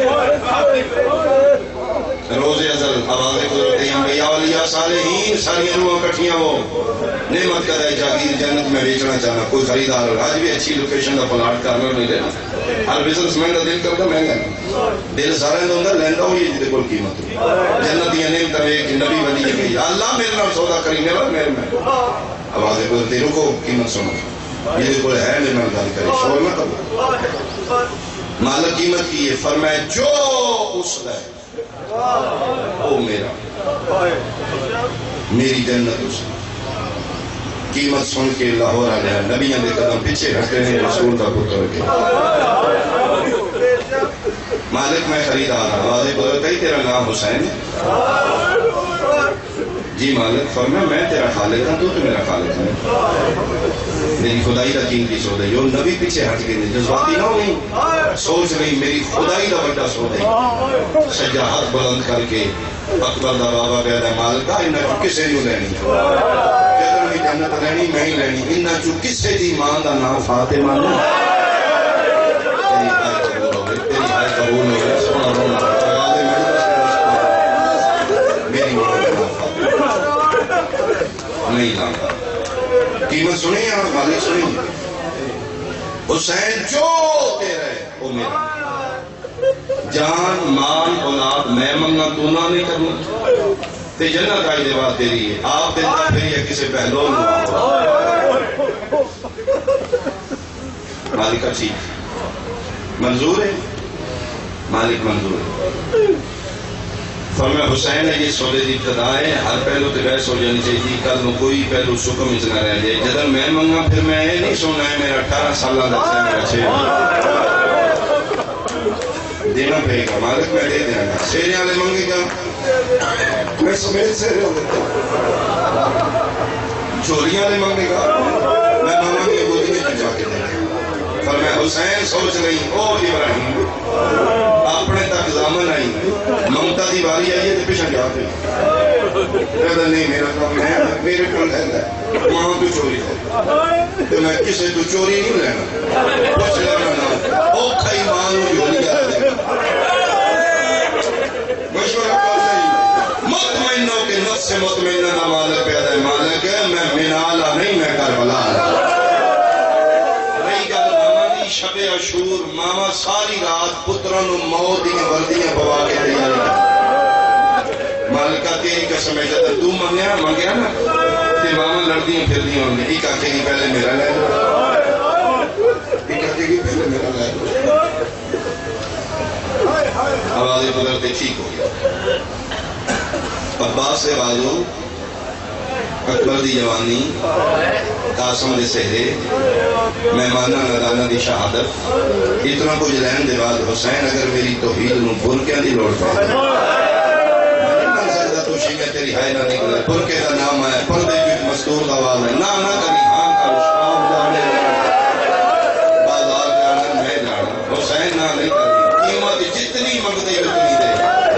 روز ازل آوازیں گزرتے ہیں انبیاء اولیاء صالحین ساری روحاں کٹھیاں ہو نعمت کا دے جاگیر جنت میں بیچنا چاہنا کوئی خریدار ہو آج بھی اچھی لوکیشن کا پلاٹ کارنر نہیں لینا ہر بزنس مین کا دل کرتا مہنگا نہیں دل سارا اندر لیندہ ہو یہ جدے کوئی قیمت ہو جنت یہ نعمت ایک نبی ولی ہے کہ اللہ میرے نام سودا کرینے والا میرے میں آوازیں گزرتے رکو قیمت سنو یہ کوئی ہے میرے نام دل کرے شور نہ کرو مالک قیمت کی ہے فرمائے جو اس لے او میرا میری جنت اس قیمت سن کے لاہور آ گیا نبیوں دے قدم پیچھے رکھتے ہیں رسول کا پتر کے مالک میں خریدار آوازیں بولتا ہی تیرا نام حسین جی مالک فرمایا میں تیرا خالق ہوں تو میرا خالق ہے میری خدائی دا قیمتی سودا ہے جو نبی پیچھے ہٹ گئے جذباتی نہ ہوئی سوچ رہی میری خدائی دا بڑا سودا ہے سجاحت بلند کر کے اکبر دا بابا بیدا مالکہ انہا کسے نہیں لینی جدر بھی جنت لینی میں ہی لینی انہا جو کسے دی مان دا نام فاطمہ نہیں تیری آئے قبول ہو گئے سونا رونا میری مان نہیں لانا قیمت سنیں اور مالک سنیں حسین جو تیرا ہے وہ میرا جان مال اولاد میں منگا تو نہ نہیں کروں تے جنت آئی دے بات تیری ہے آپ دیتا پھر یہ کسی پہلو مالک اچھی منظور ہے مالک منظور ہے فرمایا حسین ہے یہ سودے دی ابتدا ہے ہر پہلو تے بحث ہو جانی چاہیے کل نو کوئی پہلو سکم اتنا رہ جائے جدر میں منگا پھر میں نہیں سونا ہے میرا 18 سالہ دکھتے میرا 6 دینا پہے گا مالک میں دے دینا گا سیرے آلے منگے گا میں سمیت سیرے ہو دیتا چوریاں آلے منگے گا میں ماما کی گودی میں جا کے دینا فرمایا حسین سوچ رہی او ابراہیم اپنے تک زامن آئی ممتا دی باری آئی ہے تو پیشن جاتے کہتا نہیں میرا کام ہے میرے کل ہے وہاں تو چوری ہے تو میں کسے تو چوری نہیں لینا کچھ لینا نا او کھائی مانو جو لیا دے مشورہ کر نہیں مطمئنوں کے نفس مطمئنہ نہ مالک پیدا ہے مالک ہے میں منالا نہیں میں کربلا شب عاشور ماما ساری رات پتران و موتیں وردیاں بوا کے تیاری کر مالکہ تیری قسم ہے جاتا تو منگیا نا تے ماما لڑدیاں پھر دیاں ہوں گے ایک آکھے گی پہلے میرا لے دو ایک آکھے گی پہلے میرا لے دو آوازیں گزرتے ٹھیک ہو گیا عباس سے بازو اکبر دی جوانی قاسم دے سہرے مہمانہ ندانہ دی شہادت اتنا کچھ لین دے بعد حسین اگر میری توحید نو بھول کیا دی لوڑ پائے ہے نہ نکلے برقے کا نام ہے پردے کی مستور کا آواز ہے نہ کری ہاں کا شام جانے بازار جانا میں جانا حسین نہ نہیں کری قیمت جتنی منگتے اتنی دے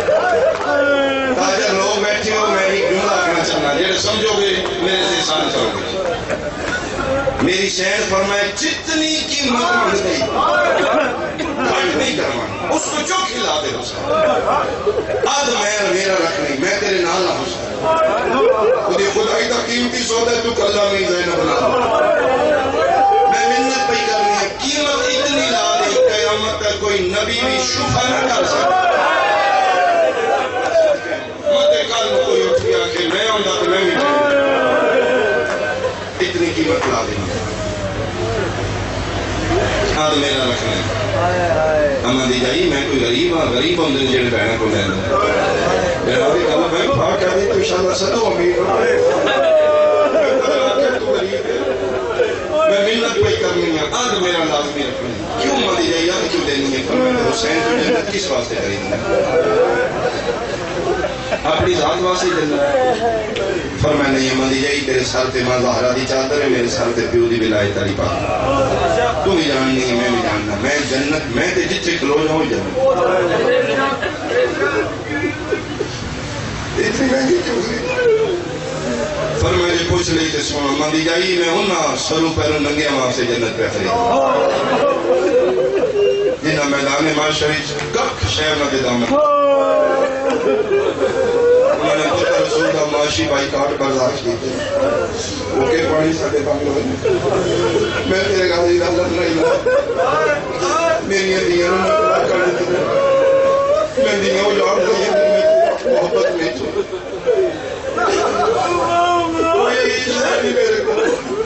تاجر لوگ بیٹھے ہو میں ایک جملہ آکھنا چاہنا جیسے سمجھو گے میرے سے سان چلو گے میری شہر فرمائے جتنی قیمت منگتے کھنڈ نہیں کروانا اس کو جو کھلا دے حسین آد میرا رکھ نہیں میں تیرے نال نہ حسین خودی خدائی تا قیمتی سودا ہے تو کلہ میں زینب بنا میں منت پہ کرنی ہے قیمت اتنی لا دے قیامت تک کوئی نبی بھی شفا نہ کر سکتا مت کل کوئی اٹھ گیا کہ میں آندا تو میں بھی اتنی قیمت لا دینا آد میرا رکھنا ہے اما دی جائی میں کوئی غریب ہوں اندر جڑے بہنا کو لینا میرا بھی کہا میں بھاگ کہہ دی تو انشاءاللہ سدو امیر میں منت پہ کرنی ہے آج میرا لازمی رکھنا ہے کیوں اما دی جائی آج کیوں دینی ہے فرمائے حسین تو جنت کس واسطے خریدنا ہے اپنی ذات واسطے جنت فرمائے نہیں اما دی جائی تیرے سر پہ ماں زہرا دی چادر ہے میرے سر پہ پیو دی بلائے تاری پاک تو بھی جاننی ہے میں بھی جاننا میں جنت میں تے جتنے کھلو جاؤں جنت اتنی مہنگی کیوں سی فرمائے جی پوچھ لئی تے سونا مندی جائی میں انہا سرو پیروں ننگے وہاں سے جنت پہ خرید جنہ میدان معاشری کک شہر نہ دے دامن انہوں نے پتہ رسول کا معاشی بائی کارٹ برداشت کی تھے وہ کے پانی ساڑھے بانگلوں میں میں تیرے غازی کا اللہ نہیں لگا میری دیئر میں تباہ کر دیتے ہیں میں دیئر وہ جواب دیں میں محبت نہیں چھو وہ یہ شہری میرے کو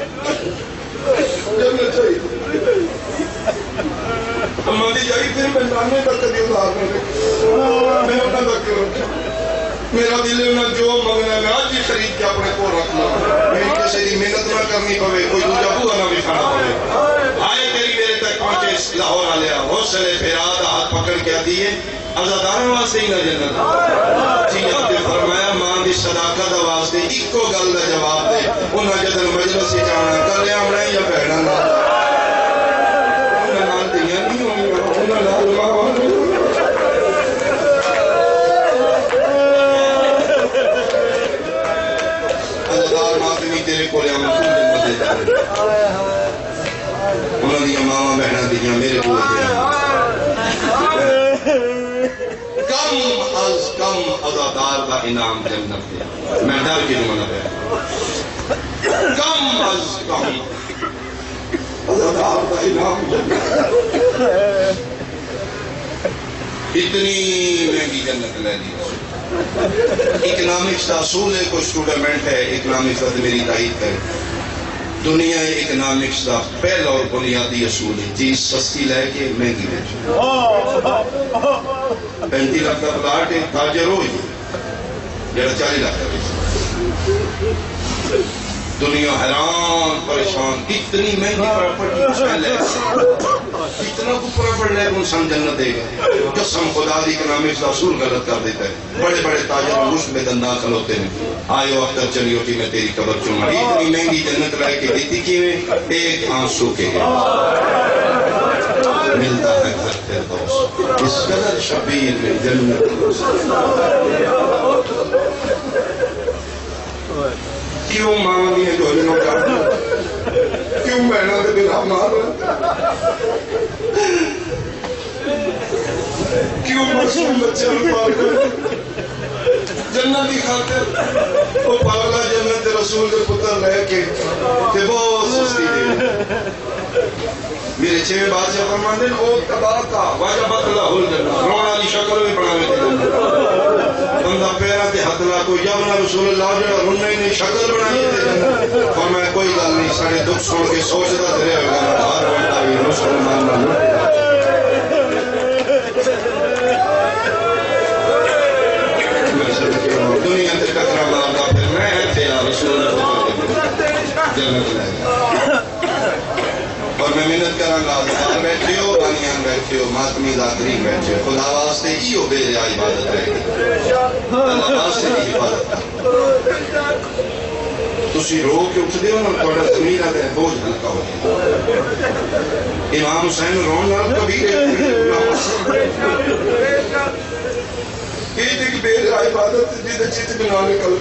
جنت چاہیے ہماری جائی پھر میں جاننے تک کبھی ادھار میں میں اپنا تک کیوں میرا دل انہیں جو مانگنا ہے میں آج ہی خرید کے اپنے کو رکھنا میری کسی دی محنت نہ کرنی پوے کوئی دوجہ بوہا نہ بکھانا پوے آئے تیری میرے تک پہنچے لاہور آلیا حوصلے پھیراد ہاتھ پکڑ کے دیئے عزاداروں واسطے ہی نہ جنت چیئے تے فرمایا مان دی صداقت واسطے ایک کو گل دا جواب دے انہیں جدن مجلس سے جانا کر لیا ہم رہے یا بہنا نہ انہیں نال دیا نہیں ہوئی انہیں لال ماں تیرے کو لیا مطلب جنت دے جارے انہوں نے ماما بہنہ دیاں میرے کو دیا کم از کم عزادار کا انعام جنت دیا میں ڈر کی جمعہ ہے کم از کم عزادار کا انعام جنت اتنی مہنگی جنت لے دی اکنامکس کا اصول ہے کوئی اسٹوڈمنٹ ہے اکنامکس کا میری تائید ہے دنیا اکنامکس کا پہلا اور بنیادی اصول ہے چیز سستی لے کے مہنگی بیچو 35 لاکھ کا پلاٹ ہے تاجر ہو جڑا 40 لاکھ کا بیچو دنیا حیران پریشان اتنی مہنگی پراپرٹی کچھ لے اتنا کو پراپر لے کن سن جنت دے گا قسم خدا دی اکنامکس کا اصول غلط کر دیتا ہے بڑے بڑے تاجر مشت میں دندان کھلوتے ہیں آئیو اختر چلی ہوتی میں تیری قبر چوما اتنی مہنگی جنت لائے کے دیتی کی میں ایک آنسو کے گئے ملتا ہے گھر فردوس اس قدر شبیر میں جنت کیوں مانگی ہے جو جنوں کا کیوں بہنا دے بنا مار کیوں مرسوم بچے پال کر جنت کی خاطر وہ پاگلا جنت رسول کے پتر لے کے بہت سستی دے میرے چھویں بادشاہ فرماندے او تبارکا واجبت اللہ الجنہ رونا دی شکل میں بناوے تے بندہ پیرا تے ہاتھ لا کوئی جابنا رسول اللہ جڑا رونا ہی نہیں شکل بنائی تے فرمایا کوئی گل نہیں سارے دکھ سن کے سوچدا تے رہے گا ہر بندہ بھی مسلمان نہ دنیا تے ٹکرا ماردا پھر میں تے رسول اللہ جنت لے اور میں محنت کرانگا دار بیٹھے ہو بانیان بیٹھے ہو ماتمی ذاتری بیٹھے ہو خدا واسطے ہی ہو بے ریا عبادت رہے گی اللہ واسطے ہی حفاظت تسی رو کے اٹھتے ہو نا تھوڑا زمین آتا ہے بوجھ ہلکا ہو جائے امام حسین رون نال کبیر یہ دیکھ بے عبادت جیدہ چیت بنا نکل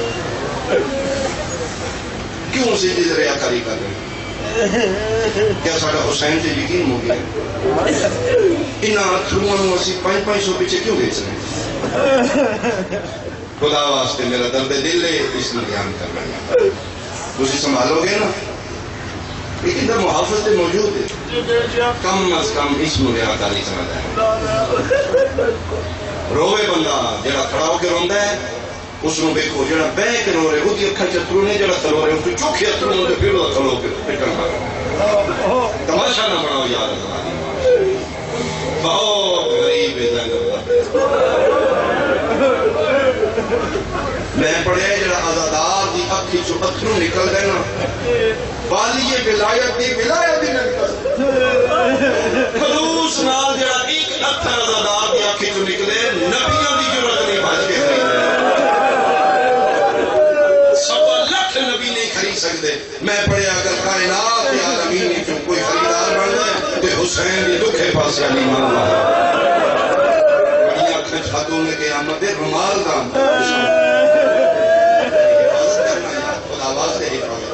کیوں سے جیدہ ریاکاری کر رہے ہیں کیا ساڑھا حسین سے یقین ہو گیا انہا اتھروان واسی 500 پیچھے کیوں دیکھ سکیں خدا واسطے میرا درد دل ہے اس میں دھیان کرنا ہے اسے سنبھالو گے نا لیکن در محافظ موجود ہے کم از کم اس میں ریاکاری سمجھ ہے روے بندہ جڑا کھڑا ہو کے روندہ ہے اس نے دیکھو جڑا بے کے رو رہے ہوتی اکھا چترو نے جڑا تلو رہے ہوتی چوکھی اترو نے پھر وہ تلو کے پھٹن مارا تماشا نہ بڑھاؤ یاد اللہ دی بہت غریب ہے زینب میں پڑھے جڑا عزادار دی اکھی چو اترو نکل گئے نا والی ولایت دی نکل خلوص نال جڑا ایک اتھر عزادار دی اکھی چو نکلے نبیوں دی جرات نہیں بھاج کے نبی نہیں خرید سکتے میں پڑھے اگر کائنات یا عالمین کیوں کوئی خریدار بن جائے تو حسین یہ دکھے پاس یعنی ماننا ہے بڑی اکھیں چھاتوں نے قیامت رمال دام حفاظت کرنا ہے خدا آواز دے حفاظت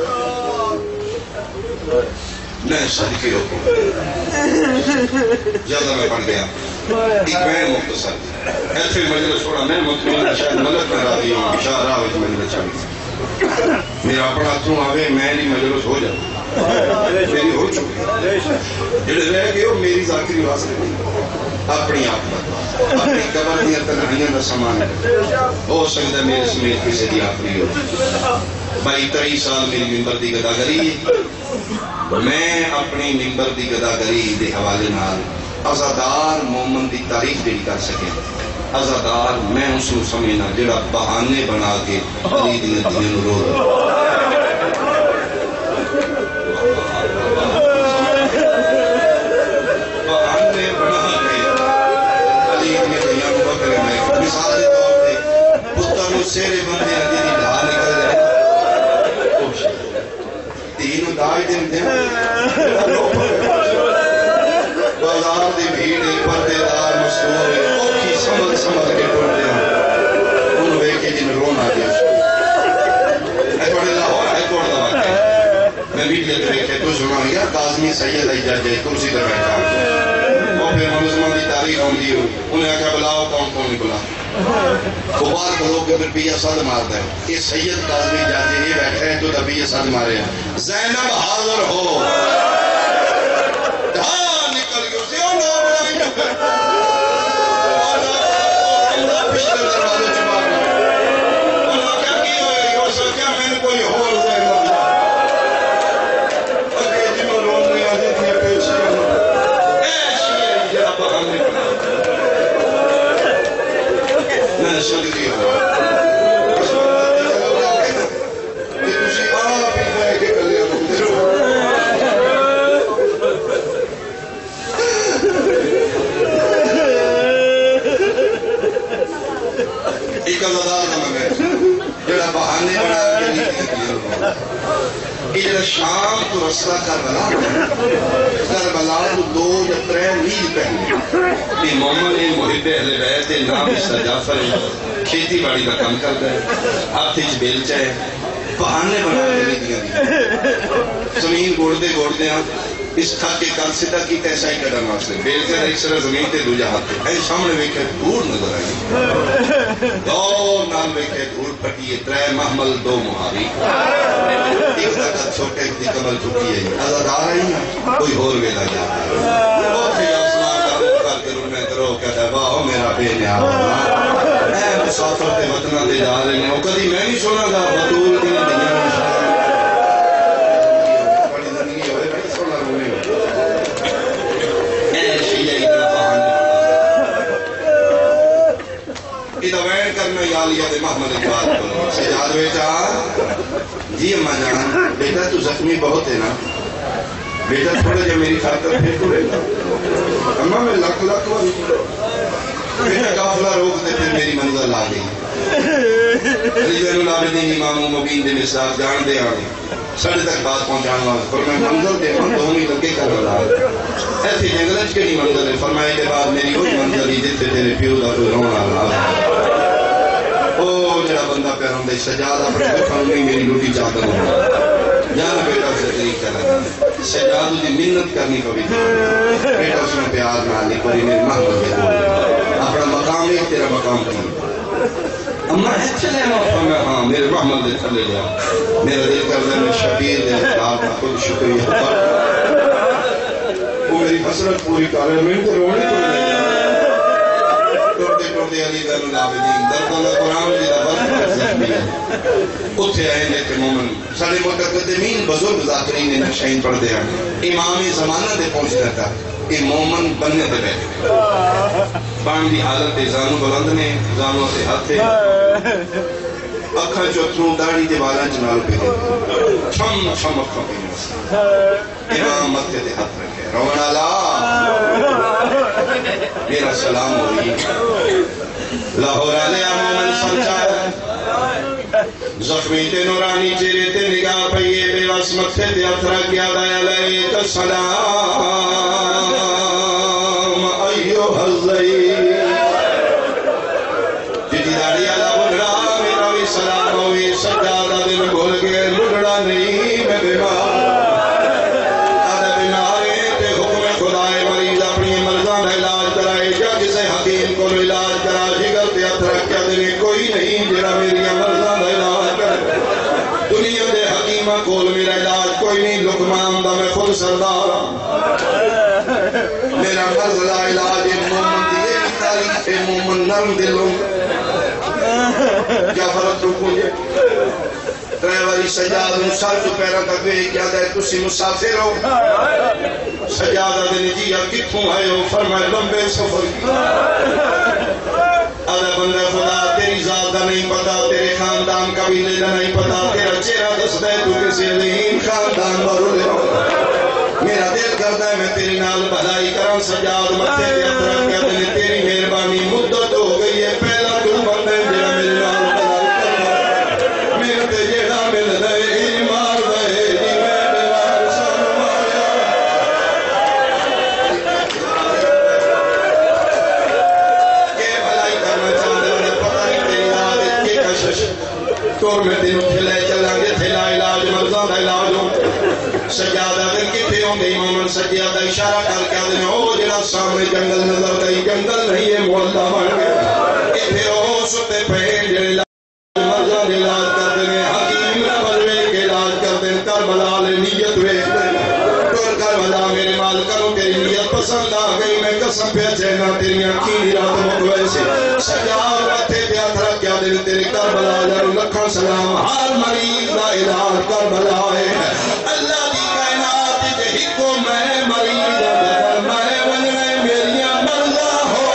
میں صدقی ہوتا ہوں زیادہ میں پڑھ گیا ایک میں مختصر ایسے مجلس چھوڑا میں مطمئن شاید ملک میں راضی ہوں شاہ راوج مجلس چاہیے میرا اپنا تھوں آوے میں نہیں مجلس ہو جاؤں میری ہو چکی جڑے رہ گئے ہو میری ذاکری واسطے اپنی آپ اپنی قبر دیا تنہائیاں دا سامان ہو سکتا ہے میرے سمیت کسی دی آخری ہو 22 سال میری ممبر دی گداگری میں اپنی ممبر دی گداگری دے حوالے نال عزادار مومن دی تعریف دے کر سکے عزادار میں اس کو سمجھنا جڑا بہانے بنا کے علی دین دین رو بہانے بنا کے علی دین دین رو کرے میں مثال دے طور پہ پتر نو سیرے بندے علی دی ڈھا نکل جائے تینوں دائی دن دے بازار دی بھیڑ پردے دار مستور سمجھ کے ٹوٹ دیا انہوں نے کہ جن رونا دیا ایتوڑے لاہور ایتوڑ دا واقع میں میڈیا دے رکھے تو سنا یا قاضمی سید آئی جا جائے کرسی در بیٹھا وہ پھر منظمان دی تاریخ ہوں دی انہیں آکھا بلاؤ کون نہیں بلا وہ بار بلو کے پھر بیہ صد مارتا ہے یہ سید قاضمی جا جائے یہ بیٹھے ہیں تو دا بیہ صد مارے ہیں زینب حاضر ہو دھان نکل گئے اسے اور نہ بڑھائیں گے پچھلے دروازے چپا گئے انہوں کیا کی ہوئے یہ سب کیا میں نے کوئی ہو رہا ہے اگر جی میں روم نہیں آجے تھی پیچھے ایشی ہے یہ آپ آنے پڑا میں صدقی ہوں اس وقت نتیجہ لوگ آگے نا کہ تسی آپ ہی بھائی کے کلے مندر ہو ایک عزادار نہ مگر جڑا بہانے بنا کے نہیں دیا یہ جڑا شام تو رسلہ کربلا تو 2 یا 3 میل پہنے یہ مومن محب اہل بیت نام اسر جعفر کھیتی باڑی کا کام کرتا ہے ہاتھ ہچ بیلچہ ہے بہانے بنا کے نہیں دیا زمین گوڑتے گوڑتے ہیں اس تھا کہ کل سدھا کی تیسا ہی قدم واسطے بیلتے ہیں ایک سرہ زمین تے دوجہ ہاتھ ہے سامنے ویکھے دور نظر آئی دو نام ویکھے دور پھٹی ہے 3 محمل 2 محاری ایک طاقت چھوٹے دی کمل چھوٹی ہے عزادار آئی نا کوئی اور ویلا جاتا ہے بہت ہی آسمان کا روح کر کے روح میں کرو کہتا ہے واہ میرا بے نیا اے مسافر تے وطنہ دے جا رہے ہیں وہ کدی میں نہیں سونا گا بطول دی دنیا میں یا دے محمد اقبال کو سجاد بیٹا جی اماں جان بیٹا تو زخمی بہت ہے نا بیٹا تھوڑا جا میری خاطر پھر تو رہتا اماں میں لکھ والی بیٹا قافلہ روک دے پھر میری منزل آ گئی علی زین العابدین امام مبین دے مثال جان دے آنے ساڑھے تک بات پہنچانا فرمائے منظر دے من تو ہمیں لگے کر رہا ہے ایسی جنگلج کے نہیں منظر ہے فرمائے کے بعد میری وہی منظر ہی جتے تیرے پیو دا کوئی رونا رہا او جڑا بندہ پیروں دے سجاد اپنے دکھاؤں میں میری روٹی چاہتا ہوں جانا بیٹا اسے طریق کر رہا سجاد دی منت کرنی پوی بیٹا اس میں پیار نہ لی کوئی میری محمد دے اپنا مقام ہے تیرا مقام کی اما ہے چلے میں ہاں میرے محمد دے چلے لیا میرا دل کر دے میں شبیر دے اطلاع کا خود شکریہ وہ میری حسرت پوری کر رہے میں تو رونے تو نہیں ٹوٹے ٹوٹے علی زین العابدین دردانہ قرآن جی دا وقت پر زخمی ہے اتھے آئے لیتے مومن سارے متقدمین بزرگ ذاکرین نے نقشین پڑھ دیا امام زمانہ دے پہنچ دیتا کہ مومن بننے دے بیٹھے بان دی حالت دے زانو بلند نے زانو سے ہاتھے اکھا جو اتنوں داڑی دے والا جنال پہ دے چھم چھم اکھا پہ نوسا امام مدھے دے ہاتھ رکھے رونا لا میرا سلام ہوئی لاہور علیہ مومن سنچار زخمی تے نورانی چیرے تے نگاہ پہیے بے واسمت تے اترا کیا دائے علیہ السلام ایوہ الزئی جدی داڑی علا بڑھڑا میرا بھی سلام ہوئی سجادہ دن بھول گئے مڑڑا نہیں میں بیمار آدھے بیمارے تے حکم خدای مریض اپنی مرضان علاج کرائے جا کسے حکیم کو علاج کرا جگر تے اترا کیا دن کوئی نہیں جرا میری مرضان علاج کر دنیا دے حکیمہ کول میرا علاج کوئی نہیں لقمان دا میں خود سردار میرا مرض لا علاج مومن دیئے کی تاریخ مومن نرم دلوں جعفرت رکھوں جے ڈرائیوری سجاد مسال تو پیرا تک وے کیا دے تسی مسافر ہو سجادہ دن جی اب کتھوں آئے ہو فرمائے لمبے سفر کی آدھا بندہ خدا تیری ذات دا نہیں پتا تیرے خاندان قبیلے دا نہیں پتا تیرا چہرہ دس دے تو کسی عظیم خاندان بارو لے میرا دل کرتا ہے میں تیری نال بھلائی کرم سجاد متے دے اطرف کیا دنے تیری مہربانی مدت ہو گئی ہے پہلا تو بندے جڑا میرے نال بھلائی کرنا میرے تے جڑا مل دے ایمار دے جی میں بیوار سنوایا کہ بھلائی کرنا چاہتے ہیں پتہ نہیں تیری عادت کی کشش کور میں تینوں تھلے چلیں گے تھلا علاج مرضان علاج ہو سجادہ دن کی تھے ہوں گے امام سجادہ اشارہ کر کے آدھے او جنہ سامنے جنگل نظر دائی جنگل نہیں ہے محلہ بن گئے اتھے او ستے پہن جنہ مرضان علاج کر دیں حکیم نہ بلوے کے علاج کر دیں کربلا لے نیت ویک دیں ٹور کربلا میرے مال کرو تیری نیت پسند آ گئی میں قسم پہ چہنا تیری اکھینی رات مقوے سے سجاد ماتھے پہ اتھرا کیا دیں تیری کربلا جنہ لکھا سلام ہر مریض دا علاج کربلا ہے اللہ دی کائنات دے ہکو میں مریض بدر میں ونوے میریاں مرضا ہو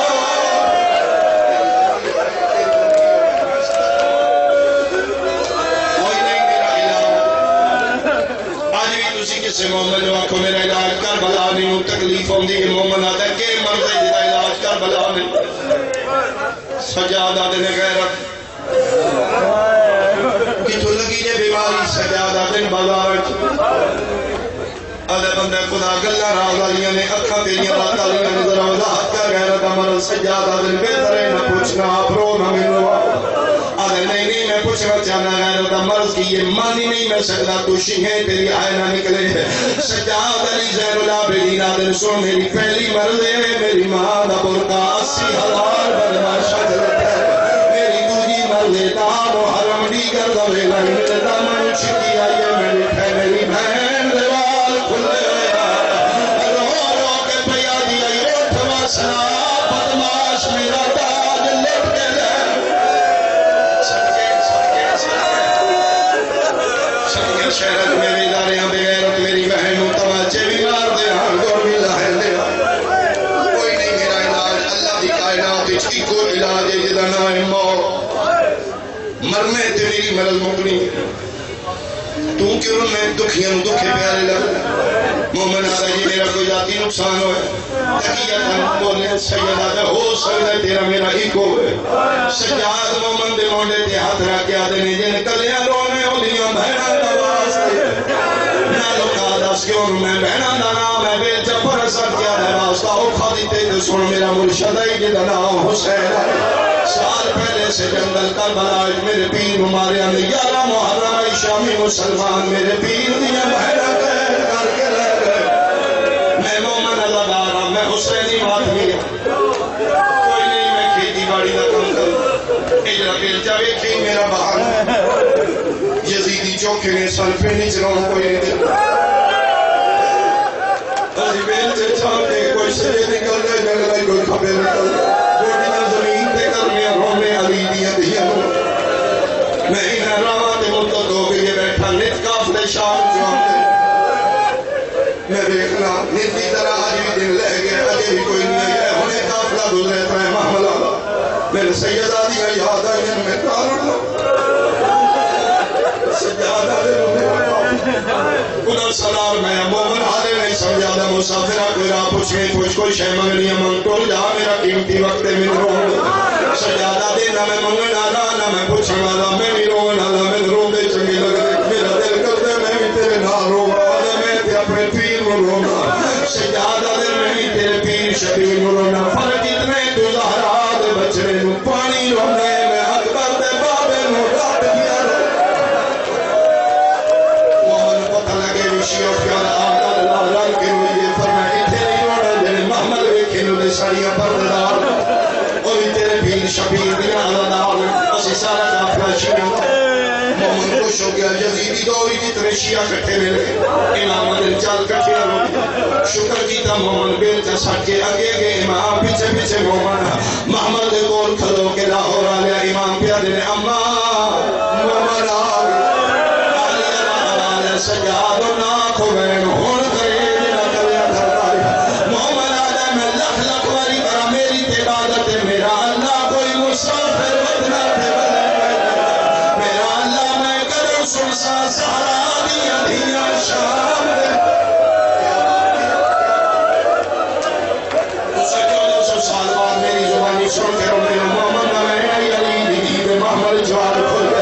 کوئی نہیں میرا علاج آج بھی تسی کسے مومن جو آنکھو میرا علاج کربلا نہیں تکلیف ہوں دی مومن آتا ہے کہ مرضی جدا علاج کربلا نہیں سجادہ دن غیرت کہ تو لگی جے بیماری سجادہ دن بازار آدھے بندے خدا گلہ رازالیاں نے اکھا تیریاں باتالیاں نظر وضاحت کر غیرت عمر سجادہ دن بہتر ہے نہ پوچھنا آپ رو نہ ملو آدھے نہیں میں پوچھنا چاہنا غیرت عمر کی یہ مانی نہیں میں سکتا تو شنگیں تیری آئے نہ نکلے سجاد علی زین العابدین آدھے سو میری پہلی مرض ہے میری ماں دا برکا 80,000 بدماشا جلت ہے میری دوجی مرض دار و حرم دیگر دوے لائن دامن چھکی آئیے میری میری بہن دیوال کھلے رو رو کے پیا دیا روٹھ واسنا بدماش میرا تاج لٹ کے لے سنگے شہرت میری داریاں بغیرت میری بہنوں تواچے بھی مار دے ہاں گور بھی لاہر دے کوئی نہیں میرا علاج اللہ دی کائنات اچھی کو علاج ہے جدہ نائم موت مرنے تے میری مرض مکنی تو کیوں میں دکھیاں دکھے پیارے لگ مومن آ رہی میرا کوئی ذاتی نقصان ہوئے تقیت ہم بولنے سیدہ دے ہو سکتا ہے تیرا میرا ہی کو ہوئے سجاد مومن دے مونڈے تے ہاتھ رکھ کے آدھے نے جن کلیاں رونے ہولیاں بہناں دا واسطے میں لوکا دس کیوں میں بہناں دا نام ہے بے جفر سر کیا ہے واسطہ اوکھا دیتے تے سن میرا مرشد ہے جدا نام حسین ہے سال پہلے سے جنگل کربلا میرے پیر ماریا نے 11 محرم شامی مسلمان میرے پیر دیا بہناں کر کے رہ گئے میں مومن اللہ دارا میں حسینی ماتمی کوئی نہیں میں کھیتی باڑی دا کم کروں اجرا بیلچا ویکھی میرا باہر یزیدی چوکے نے سن پہ نہیں چلاؤں کوئی نہیں چلاؤں آجی بیلچے چھاتے کوئی سرے نکل گئے جنگلائی کوئی کھپے نکل گئے گوڑیاں زمین تے کرنیاں رونے علی دیا دیا میں انہیں راوات مدت ہو گئی بیٹھا نت کافلے شام جو آتے میں دیکھنا نیتی طرح آج بھی دن لے گئے آجے بھی کوئی نہیں ہے انہیں کافلہ گزرے تھا محملہ میرے سیدہ دیا یاد آئی جن میں کارن لو سجادہ دے خدا سلام میں مومن حالے نہیں سمجھادا مسافرہ کوئی راہ پوچھیں پوچھ کوئی شہ منگنی من ٹول جا میرا قیمتی وقت من رو سجادہ دے نہ میں منگن آلا نہ میں پوچھن آلا میں نہیں رون آلا میں رو دے چنگی لگ دے میرا دل کر دے میں بھی تیرے نہ رو آدھے میں تے اپنے پیر میں رونا سجادہ دے میں بھی تیرے پیر شبیر میں رونا فرق اتنے تو زہرا دے بچنے نو پانی رونے میں اکبر دے بابے نو ڈاٹ دیا شیعہ پیارا آقا اللہ رنگ کے ہوئے فرمائے تھے نہیں روڑا جنہیں محمد ویکھے نو دے ساڑیاں پردار اور تیرے بھیل شبیر دیا اللہ اسی سارا کافلہ شیعہ مومن خوش ہو گیا یزیدی دوری جتنے شیعہ کٹھے ملے امام عدل چال کٹھے رو شکر کیتا مومن بیلچہ سٹ کے آگے گئے امام پیچھے پیچھے مومن محمد دے گول کھلو کے لاہور آلیا امام پیادے نے مومن آگے سجاد و ناکھ وین ہون کرے جنہ کریا دھرتاری محمد آدھے میں لکھ لکھ واری برا میری تبادت میرا اللہ کوئی مسافر بدنا تھے میرا اللہ میں کروں سنسا سارا دیا دیا شام دے اسے 1400 سال بعد میری زبانی سن کے رونے محمد میں علی دیدی محمد جواب کھل گئے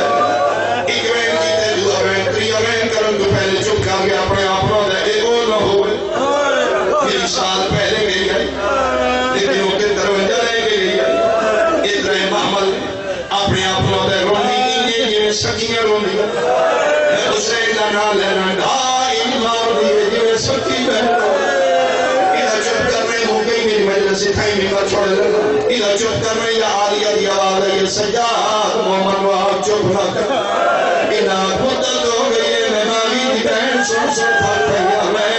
تو پہلے چپ کر گیا اپنے آپ رو دے ایک اور نہ ہوئے میری سال پہلے گئی گئی لیکن وہ کے دروجہ رہ گئی ادھر محمل اپنے آپ رو دے رونی نہیں جی میں سکیاں رونی میں حسین نہ لینا ڈھائی مار دیئے جی میں سکی بہن ادھر چپ کرنے ہو گئی میری مجلس تھائی میں کر چھوڑے لگا ادھر چپ کرنے یا آلیہ دی آواز ہے یہ سجاد مومن و آپ چپ نہ کر ادھر مدد ہو گئی بہن سن سن پھر پہیا میں